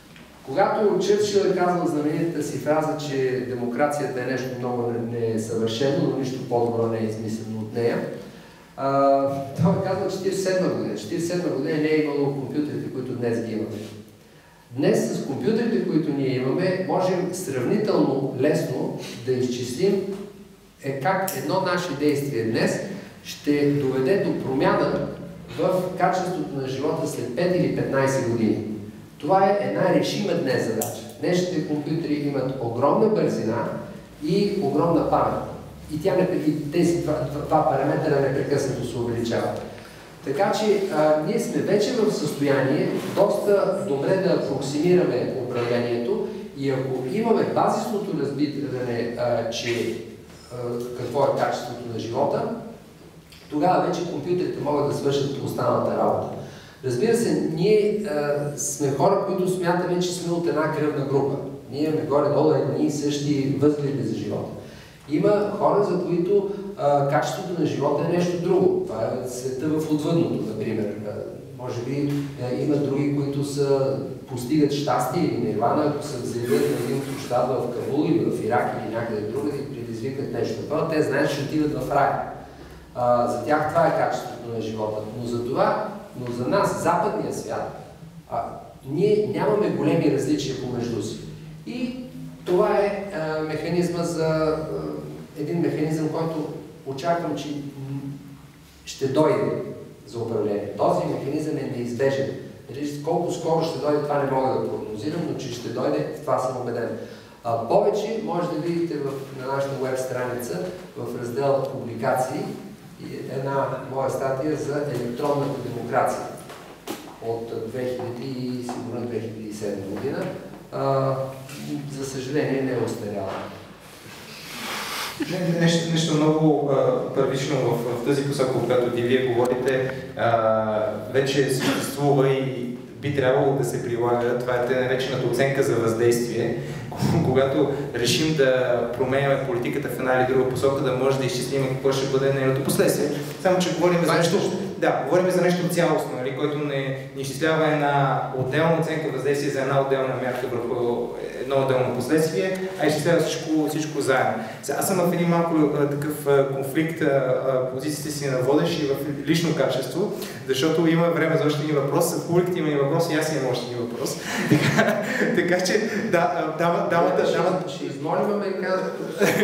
[SPEAKER 4] Когато Чърчил е казал знаменитата си фраза, че демокрацията е нещо много несъвършено, но нищо по-добро не е измислено от нея, а, той е казал четиридесет и седма година. четиридесет и седма година не е имало компютрите, които днес ги имаме. Днес с компютрите, които ние имаме, можем сравнително лесно да изчислим е как едно наше действие днес ще доведе до промяна в качеството на живота след пет или петнайсет години. Това е една решима днес задача. Днешните компютри имат огромна бързина и огромна памет. И, тя не, и тези два, два параметъра непрекъснато се увеличават. Така че а, ние сме вече в състояние доста добре да апроксимираме управлението и ако имаме базисното разбиране, а, че а, какво е качеството на живота, тогава вече компютрите могат да свършат останалата работа. Разбира се, ние а, сме хора, които смятаме, че сме от една кръвна група. Ние имаме горе-долу едни и същи възгледи за живота. Има хора, за които а, качеството на живота е нещо друго. Това е света в отвъдното, например. А, може би а, има други, които са, постигат щастие или нирвана, ако са заявят на един площад в Кабул или в Ирак или някъде другаде и предизвикат нещо. Това те знаят, че отиват в рая. А, за тях това е качеството на живота. Но за това, но за нас, западния свят, а, ние нямаме големи различия помежду си. И това е а, механизма за а, един механизъм, който очаквам, че ще дойде за управление. Този механизъм е неизбежен. Колко скоро ще дойде, това не мога да прогнозирам, но че ще дойде, в това съм убеден. А, повече може да видите в, на нашата веб страница в раздел публикации една моя статия за електронната демокрация от две хиляди и седма година. А, за съжаление не е остаряла.
[SPEAKER 3] Не, нещо, нещо много а, първично в, в тази посока, когато и вие говорите, а, вече съществува и би трябвало да се прилага. Това е тъй наречената оценка за въздействие. Когато решим да променяме политиката в една или друга посока, да може да изчислим какво ще бъде нейното последствие. Само че говорим за нещо, да, говорим за нещо цялостно, нали, което не, не изчислява една отделна оценка въздействие за една отделна мярка върху едно отделно последствие, а изчислява всичко, всичко заедно. Аз съм в един малко а, такъв а, конфликт, а, позициите си на водещ и в лично качество, защото има време за още един въпрос, в публиката има един въпрос и аз имам още един въпрос. така, така че, да, дама, дамата... дамата...
[SPEAKER 4] Ще измолим американците.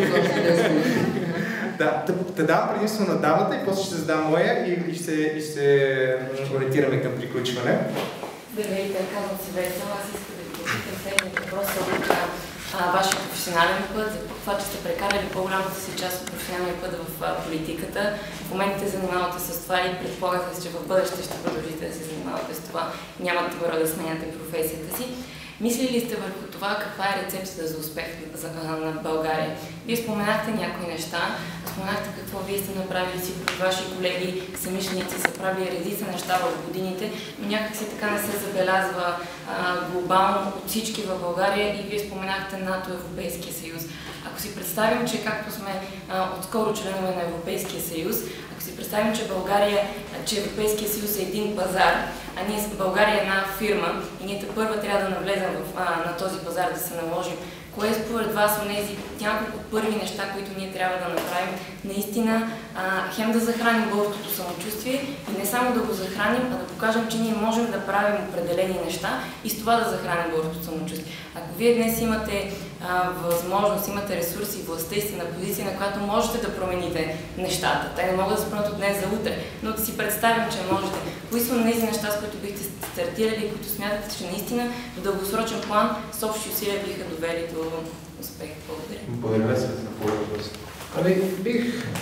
[SPEAKER 3] Да, да давам предимство на дамата и после ще задам моя и, и ще, и ще ориентираме към приключване.
[SPEAKER 8] Здравейте, казвам се Весела. Аз искам да ви попитам следния въпрос от вашия професионален път, за това, че сте прекарали по-голямата си част от професионалния път в а, политиката. В момента се занимавате с това и предполагате, че в бъдеще ще продължите да се занимавате с това. Нямате добро да сменяте професията си. Мислили ли сте върху това каква е рецептата за успех за, на България? Вие споменахте някои неща, споменахте какво вие сте направили, сигурно ваши колеги, съмишленици са правили редица неща в годините, но някак си така не се забелязва а, глобално от всички в България и вие споменахте НАТО, Европейския съюз. Ако си представим, че както сме а, отскоро членове на Европейския съюз, ако си представим, че България, че Европейския съюз е един пазар, а ние с България е една фирма и ние първа трябва да навлезем в, а, на този пазар, да се наложим. Кое според вас са тези няколко първи неща, които ние трябва да направим, наистина а, хем да захраним българското самочувствие и не само да го захраним, а да покажем, че ние можем да правим определени неща и с това да захраним българското самочувствие. Ако вие днес имате а, възможност, имате ресурси, властта и сте на позиция, на която можете да промените нещата, те не могат да се променят от днес за утре, но да си представим, че можете. Кои са тези неща, с които бихте стартирали, които смятате, че наистина в дългосрочен план с общи усилия биха довели до успех? Благодаря.
[SPEAKER 3] Благодаря се за въпрос.
[SPEAKER 4] Ами, бих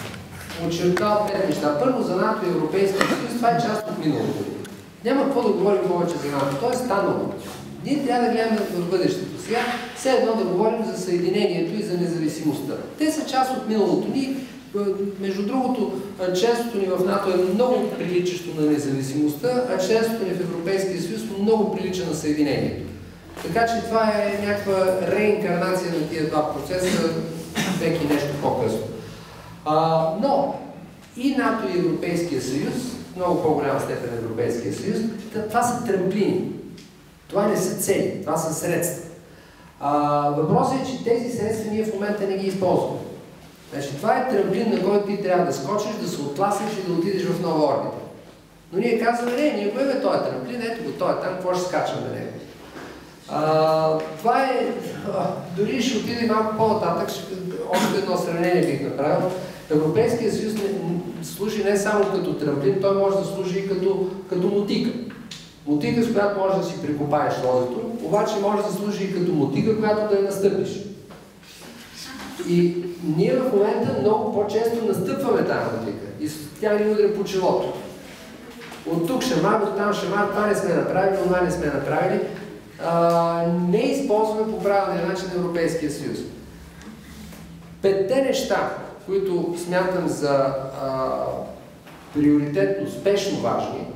[SPEAKER 4] очертал две неща. Първо за НАТО и Европейския съюз, това е част от миналото. Няма какво да говорим повече за НАТО. То е станало. Ние трябва да гледаме в бъдещето. Сега все едно да говорим за съединението и за независимостта. Те са част от миналото ни. Между другото, членството ни в НАТО е много приличащо на независимостта, а членството ни в Европейския съюз много прилича на съединението. Така че това е някаква реинкарнация на тия два процеса, всеки нещо по-късно. Но и НАТО и Европейския съюз, много по-голяма степен Европейския съюз, това са трамплини.
[SPEAKER 9] Това не са цели, това са средства. А, въпросът е, че тези средства ние в момента не ги използваме. Значи, това е трамплин, на който ти трябва да скочиш, да се отласнеш и да отидеш в нова орбита. Но ние казваме, не, ние го имаме този трамплин, ето го, той е там, какво ще скачаме на него? А, това е, а, дори ще отиде малко по-нататък, още едно сравнение бих направил. Европейския съюз не, служи не само като трамплин, той може да служи и като, като мотика. Мотика, с която може да си прикопаеш лозето, обаче може да служи и като мотика, която да я настъпиш. И ние в момента много по-често настъпваме тази мотика и тя ни удря по челото. От тук шамар, от там шамар, това не сме направили, това не сме направили. А, не използваме по правилния начин Европейския съюз. Петте неща, които смятам за а, приоритетно, спешно важни,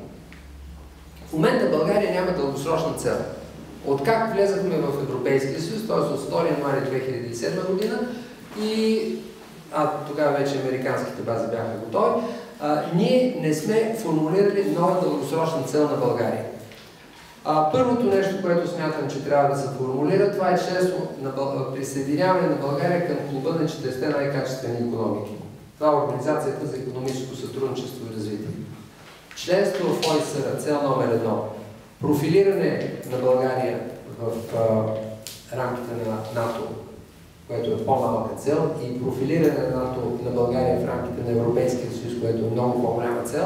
[SPEAKER 9] в момента България няма дългосрочна цел. Откак влезахме в Европейския съюз, т.е. от втори януари две хиляди и седма година, и а, тогава вече американските бази бяха готови, а, ние не сме формулирали нова дългосрочна цел на България. А, първото нещо, което смятам, че трябва да се формулира, това е членство на Бъл... присъединяване на България към клуба на четиридесетте най-качествени икономики. Това е Организацията за икономическо сътрудничество и развитие. Членство в О И С Р, цел номер едно. Профилиране на България в а, рамките на НАТО, което е по-малка цел, и профилиране на НАТО на България в рамките на Европейския съюз, което е много по-голяма цел.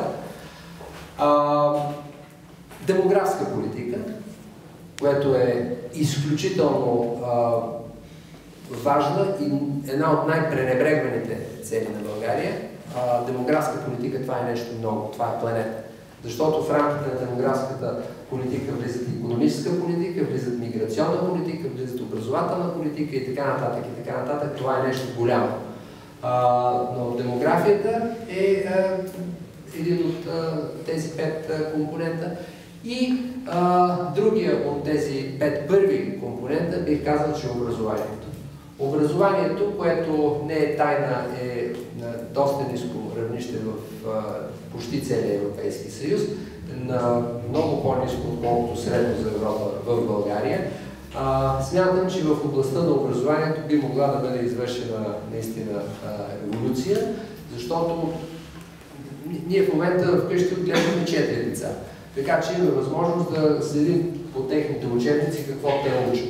[SPEAKER 9] А, демографска политика, което е изключително а, важна и една от най-пренебрегваните цели на България. А, демографска политика, това е нещо много, това е планета. Защото в рамките на демографската политика влизат икономическа политика, влизат миграционна политика, влизат образователна политика и така нататък и така нататък. Това е нещо голямо. А, но демографията е а, един от а, тези пет а, компонента. И а, другия от тези пет първи компонента бих казал, че е образованието. Образованието, което не е тайна, е на доста ниско равнище в а, почти целия Европейски съюз, на много по-ниско, отколкото средно за Европа в България. А, смятам, че в областта на образованието би могла да бъде извършена наистина а, еволюция, защото ние в момента вкъщи отглеждаме четири деца. Така че имаме възможност да следим по техните учебници какво те учат.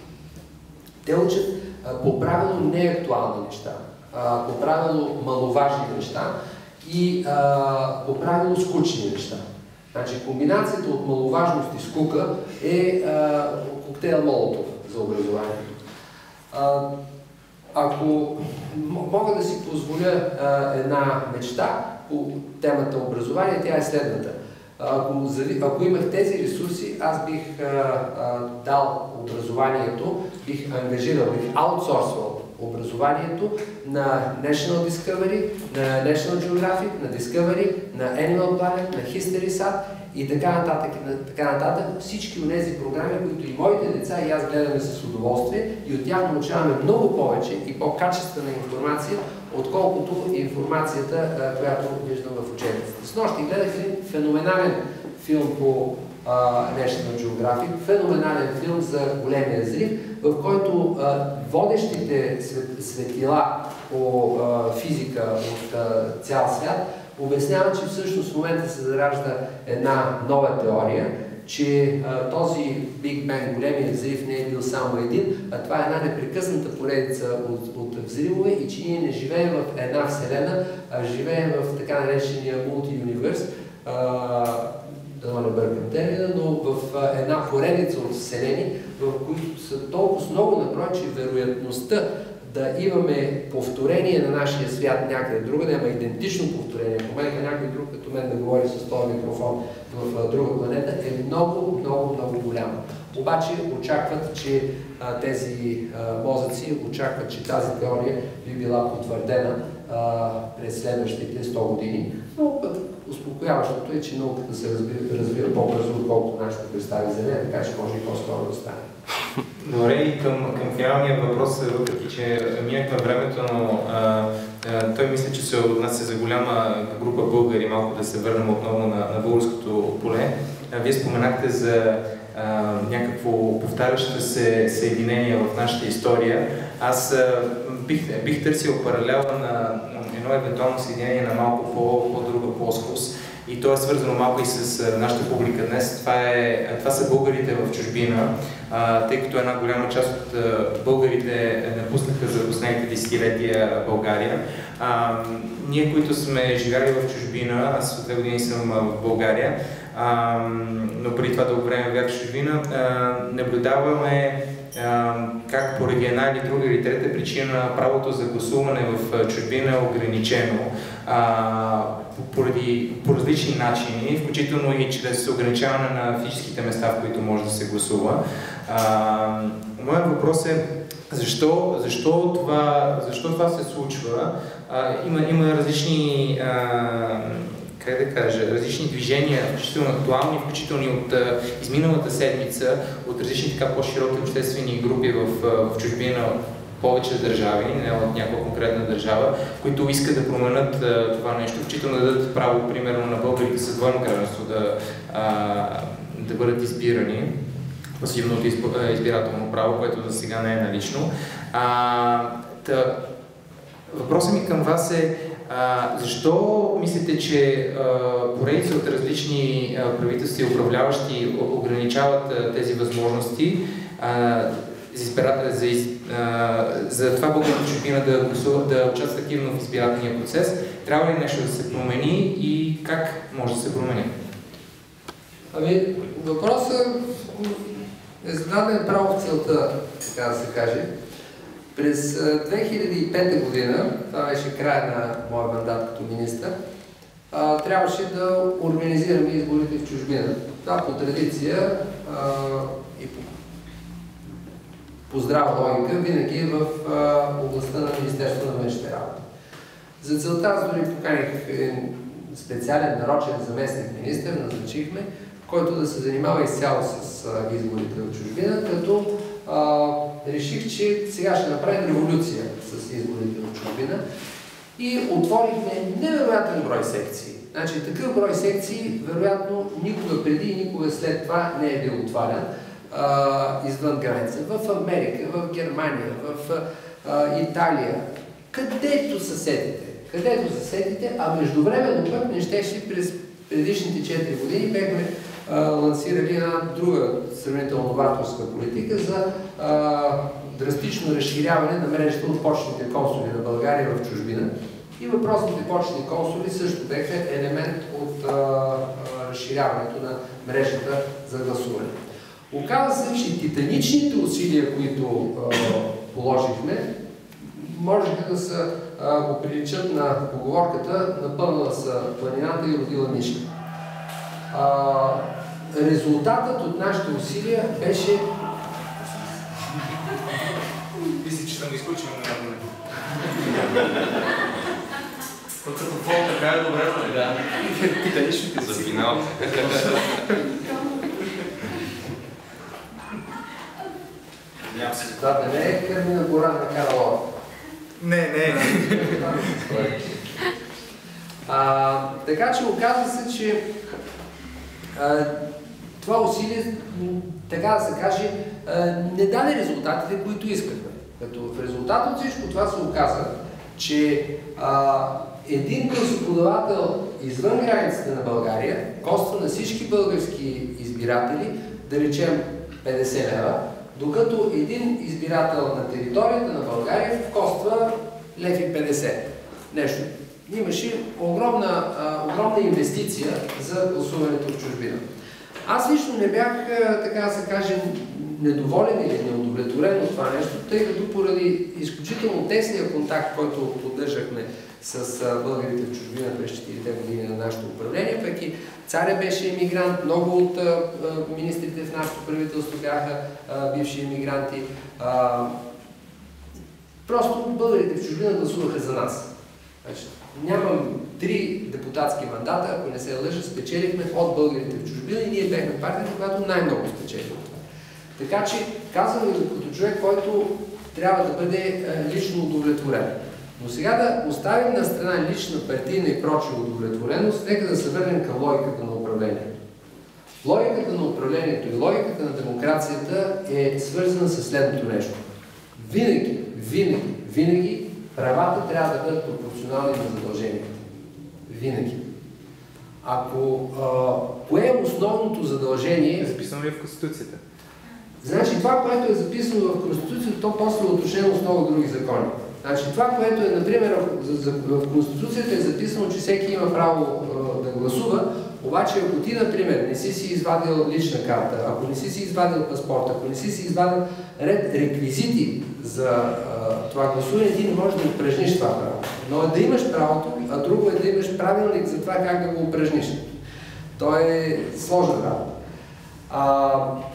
[SPEAKER 9] Те учат а, по правило неактуални неща, а, по правило маловажни неща и а, по правило скучни неща. Значи комбинацията от маловажност и скука е а, коктейл Молотов за образованието. А, ако мога да си позволя а, една мечта по темата образование, тя е следната. Ако, ако имах тези ресурси, аз бих а, а, дал образованието, бих ангажирал, бих аутсорсвал образованието на National Discovery, на National Geographic, на Discovery, на Animal Planet, на HistorySat и така нататък, и така нататък. Всички от тези програми, които и моите деца и аз гледаме с удоволствие и от тях научаваме много повече и по-качествена информация, отколкото информацията, която виждам в учебниците. Снощи гледах един феноменален филм по uh, National Geographic, феноменален филм за големия взрив, в който uh, водещите свет, светила по uh, физика от uh, цял свят обясняват, че всъщност в момента се заражда една нова теория, че а, този Big Bang, големия взрив, не е бил само един, а това е една непрекъсната поредица от, от взривове и че ние не живеем в една вселена, а живеем в така наречения мулти-юниверс, да не бъркам термина, но в а, една поредица от вселени, в които са толкова много наброй, че вероятността да имаме повторение на нашия свят някъде друга, да има идентично повторение, в момента някой друг като мен да говори с този микрофон в друга планета, е много, много, много голяма. Обаче очакват, че а, тези а, мозъци очакват, че тази теория би била потвърдена а, през следващите сто години. Но успокояващото е, че науката се развива, развива по-бързо, отколкото нашите представи за нея, така че може и по-скоро да стане.
[SPEAKER 3] Добре, и към, към финалния въпрос, въпреки че минахме времето, но а, а, той мисля, че се отнася за голяма група българи, малко да се върнем отново на, на българското поле. А, вие споменахте за а, някакво повтарящо се съединение в нашата история. Аз а, бих, бих търсил паралела на едно евентуално съединение на малко по, по-друга плоскост. И то е свързано малко и с а, нашата публика днес. Това, е, това са българите в чужбина, а, тъй като една голяма част от а, българите напуснаха за последните десетилетия България. А, ние, които сме живяли в чужбина, аз от две години съм в България, а, но преди това дълго време бях в чужбина, а, наблюдаваме а, как поради една или друга или трета причина правото за гласуване в чужбина е ограничено а, поради, по различни начини, включително и чрез ограничаване на физическите места, в които може да се гласува. А, моят въпрос е защо, защо, това, защо това се случва? А, има, има различни, а, как да кажа, различни движения, включително актуални, включително от а, изминалата седмица, от различни така по-широки обществени групи в, в чужбина, повече държави, не от някаква конкретна държава, които искат да променят а, това нещо, включително да дадат право, примерно, на българите с двойно гражданство да, а, да бъдат избирани. Пасивното избирателно право, което за сега не е налично. А, та, въпросът ми към вас е а, защо мислите, че поредица от различни а, правителства и управляващи ограничават а, тези възможности а, за, избира... за, из... а, за това българите в чужбина да, да участват активно в избирателния процес? Трябва ли нещо да се промени и как може да се промени?
[SPEAKER 9] Ами, въпросът е зададен право в целта, така да се каже. През две хиляди и пета година, това беше края на моя мандат като министър, а, трябваше да организираме изборите в чужбина. Това по традиция а, и по, по здрава логика винаги е в а, областта на Министерството на външните работи. За целта аз дори поканих специален нарочен заместник министър, назначихме, който да се занимава изцяло с а, изборите в чужбина, като а, реших, че сега ще направим революция с изборите в чужбина и отворихме невероятен брой секции. Значи такъв брой секции, вероятно, никога преди и никога след това не е бил отварян а, извън граница. В Америка, в Германия, в а, Италия, където се сетите, където се сетите, а междувременно пък не щеше през предишните четири години бяхме а, лансирали една друга сравнително новаторска политика за а, драстично разширяване на мрежата от почтените консули на България в чужбина. И въпросните почтени консули също бяха елемент от а, а, разширяването на мрежата за гласуване. Оказва се, че титаничните усилия, които а, положихме, можеха да се го приличат на поговорката "напълнала са планината и родила мишка". А, резултатът от нашите усилия беше...
[SPEAKER 3] Мисля, че съм изключил на мене.
[SPEAKER 6] Тук като фон така е добре, но да.
[SPEAKER 3] Титаничните за финал.
[SPEAKER 9] Това да не е Кърмина гора на Каралова.
[SPEAKER 3] Не, не.
[SPEAKER 9] А, така че оказва се, че а, това усилие, така да се каже, а, не даде резултатите, които искахме. Като в резултат от всичко това се оказа, че а, един гласоподавател извън границите на България коства на всички български избиратели, да речем петдесет лева, докато един избирател на територията на България коства лев и петдесет. Нещо. Имаше огромна, а, огромна инвестиция за гласуването в чужбина. Аз лично не бях, така да се каже, недоволен или неудовлетворен от това нещо, тъй като поради изключително тесния контакт, който поддържахме с а, българите в чужбина през четирите години на нашето управление, пък и царя беше емигрант, много от а, министрите в нашето правителство бяха а, бивши емигранти. А, просто българите в чужбина гласуваха за нас. Значи, нямам три депутатски мандата, ако не се лъжа, спечелихме от българите в чужбина и ние бяхме партията, която най-много спечелихме. Така че, казвам ви като човек, който трябва да бъде а, лично удовлетворен. Но сега да оставим на страна лична, партийна и прочие удовлетвореност, нека да се върнем към логиката на управлението. Логиката на управлението и логиката на демокрацията е свързана с следното нещо. Винаги, винаги, винаги правата трябва да бъдат пропорционални на задълженията. Винаги. Ако а, кое е основното задължение...
[SPEAKER 3] Е записано ли в Конституцията?
[SPEAKER 9] Значи това, което е записано в Конституцията, то после е уточнено с много други закони. Значи това, което е, например, в Конституцията е записано, че всеки има право а, да гласува, обаче ако ти, например, не си си извадил лична карта, ако не си си извадил паспорт, ако не си си извадил ред реквизити за а, това гласуване, ти не можеш да упражниш това право. Но е да имаш правото, а друго е да имаш правилник за това как да го упражниш. То е сложна работа. А,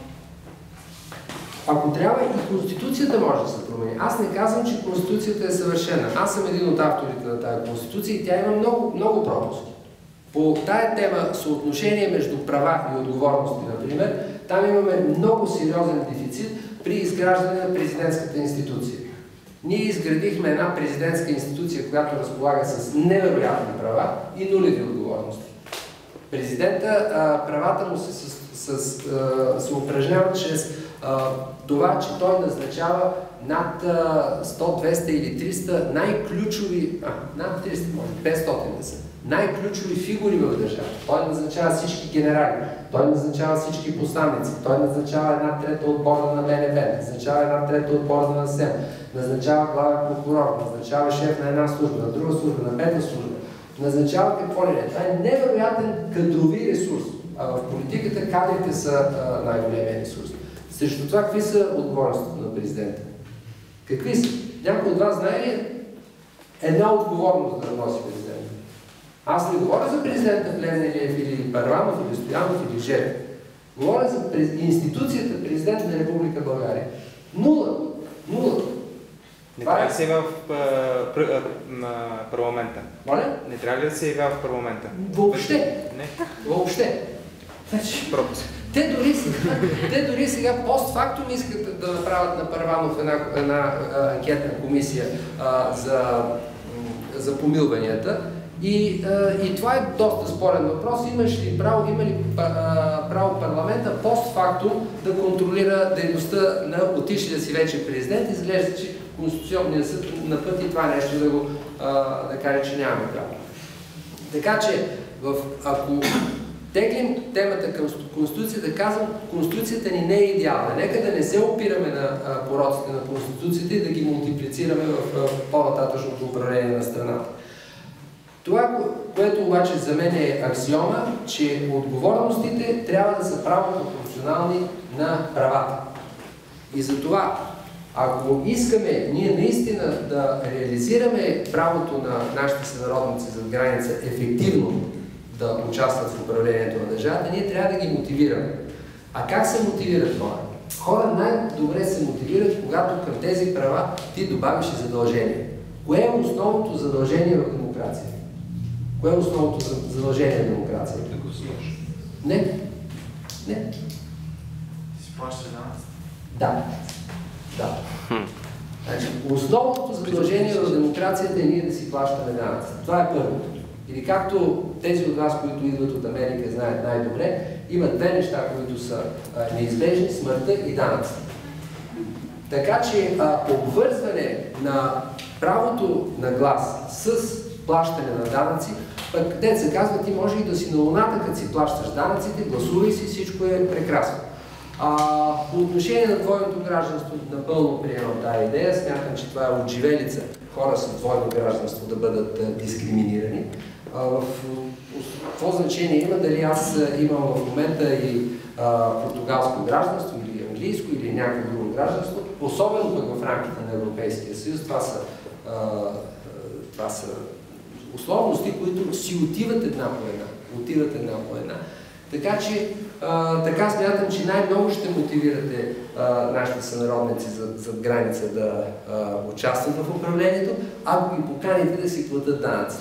[SPEAKER 9] ако трябва и Конституцията може да се промени. Аз не казвам, че Конституцията е съвършена. Аз съм един от авторите на тази Конституция и тя има много, много пропуски. По тая тема съотношение между права и отговорности, например, там имаме много сериозен дефицит при изграждане на президентската институция. Ние изградихме една президентска институция, която разполага с невероятни права и нулеви отговорности. Президента, а, правата му се, с, с, а, се упражняват чрез а, това, че той назначава над а, сто, двеста или триста най-ключови, а, над триста, може петстотин да са, най-ключови фигури в държавата. Той назначава всички генерали, той назначава всички посланици, той назначава една трета от борда на Б Н Б, назначава една трета от борда на СЕМ, назначава главен прокурор, назначава шеф на една служба, на друга служба, на пета служба, назначава какво ли не. Това е невероятен кадрови ресурс. А в политиката кадрите са най-големия ресурс. Срещу това какви са отговорностите на президента? Какви са? Някой от вас знае ли една отговорност да носи президента? Аз не говоря за президента Плевнелиев или Първанов, или Стоянов, или Желев. Говоря за през... институцията президент на Република България. Нула. Нула.
[SPEAKER 3] Не трябва ли да се явява в парламента?
[SPEAKER 9] Моля?
[SPEAKER 3] Не трябва ли да се явява в парламента?
[SPEAKER 9] Въобще.
[SPEAKER 3] Не.
[SPEAKER 9] Въобще. Значи,
[SPEAKER 3] пропуск.
[SPEAKER 9] Те дори, сега, те дори сега постфактум искат да направят на Първанов една, една а, анкетна комисия а, за, за помилванията. И, а, и това е доста спорен въпрос. Имаш ли право, има ли а, право парламента постфактум да контролира дейността на отишлия си вече президент? Изглежда, че Конституционният съд на път и това нещо да го а, да каже, че нямаме право. Така че, в, ако теглим темата към Конституцията, казвам, Конституцията ни не е идеална. Нека да не се опираме на а, пороците на Конституцията и да ги мултиплицираме в по-нататъчното управление на страната. Това, което обаче за мен е аксиома, че отговорностите трябва да са право пропорционални на правата. И затова, ако искаме ние наистина да реализираме правото на нашите сънародници зад граница ефективно да участват в управлението на държавата, ние трябва да ги мотивираме. А как се мотивират хора? Хора най-добре се мотивират, когато към тези права ти добавиш и задължение. Кое е основното задължение в демокрация? Кое е основното задължение в демокрация?
[SPEAKER 3] Да гласуваш.
[SPEAKER 9] Не. Не.
[SPEAKER 5] Ти си плащаш данъци?
[SPEAKER 9] Да. Да. Значи, основното задължение в демокрацията е ние да си плащаме данъци. Това е първото. Или както тези от вас, които идват от Америка, знаят най-добре, има две неща, които са а, неизбежни – смъртта и данъците. Така че а, обвързване на правото на глас с плащане на данъци, пък където се казва, ти може и да си на луната, като си плащаш данъците, гласувай си, всичко е прекрасно. А, по отношение на двойното гражданство, напълно приемам тази идея. Смятам, че това е отживелица хора с двойно гражданство да бъдат а, дискриминирани. А, в какво значение има дали аз имам в момента и а, португалско гражданство, или английско, или някакво друго гражданство, особено пък в рамките на Европейския съюз. Това са, а, това са условности, които си отиват една по една. Отиват една по една. Така че, а, така смятам, че най-много ще мотивирате а, нашите сънародници зад, зад граница да а, участват в управлението, ако ги поканите да си платят данъци.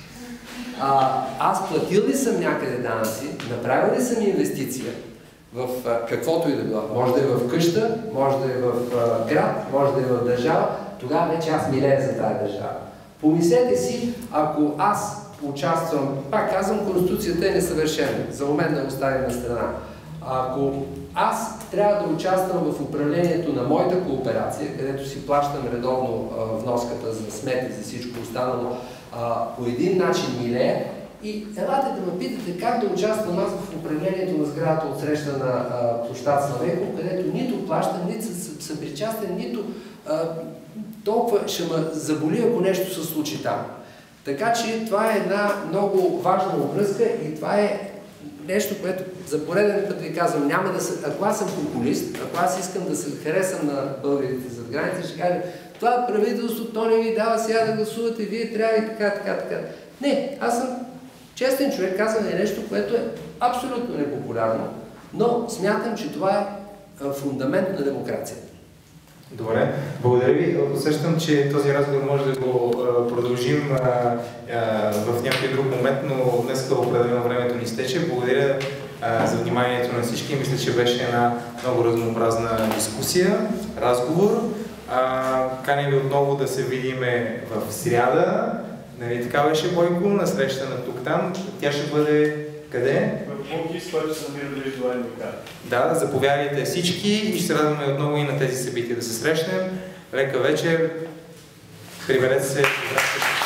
[SPEAKER 9] А, аз платил ли съм някъде данъци, направил ли съм инвестиция в а, каквото и да било. Може да е в къща, може да е в а, град, може да е в държава, тогава вече аз милея за тази държава. Помислете си, ако аз участвам, пак казвам, Конституцията е несъвършена, за момент да го оставим на страна. Ако аз трябва да участвам в управлението на моята кооперация, където си плащам редовно а, вноската за смет и за всичко останало, а, по един начин милее, и елате да ме питате как да участвам аз в управлението на сградата от среща на а, площад Славейков, където нито плащам, нито съм причастен, нито а, толкова ще ме заболи, ако нещо се случи там. Така че това е една много важна обвръзка и това е нещо, което за пореден път ви казвам, няма да се, ако аз съм популист, ако аз искам да се харесам на българите зад граница, ще кажа, това правителство, то не ви дава сега да гласувате, вие трябва и така, така, така. Не, аз съм честен човек, казвам е нещо, което е абсолютно непопулярно, но смятам, че това е фундамент на демокрацията.
[SPEAKER 3] Добре, благодаря ви. Усещам, че този разговор може да го а, продължим а, а, в някой друг момент, но днес определено времето ни изтече. Благодаря а, за вниманието на всички. Мисля, че беше една много разнообразна дискусия, разговор. А, каня ви отново да се видиме в сряда. Нали, така беше, Бойко, на среща на тук-там. Тя ще бъде къде?
[SPEAKER 1] В Букис, който се намира близо до Н Д К.
[SPEAKER 3] Да, заповядайте всички и ще се радваме отново и на тези събития да се срещнем. Лека вечер. Приберете се.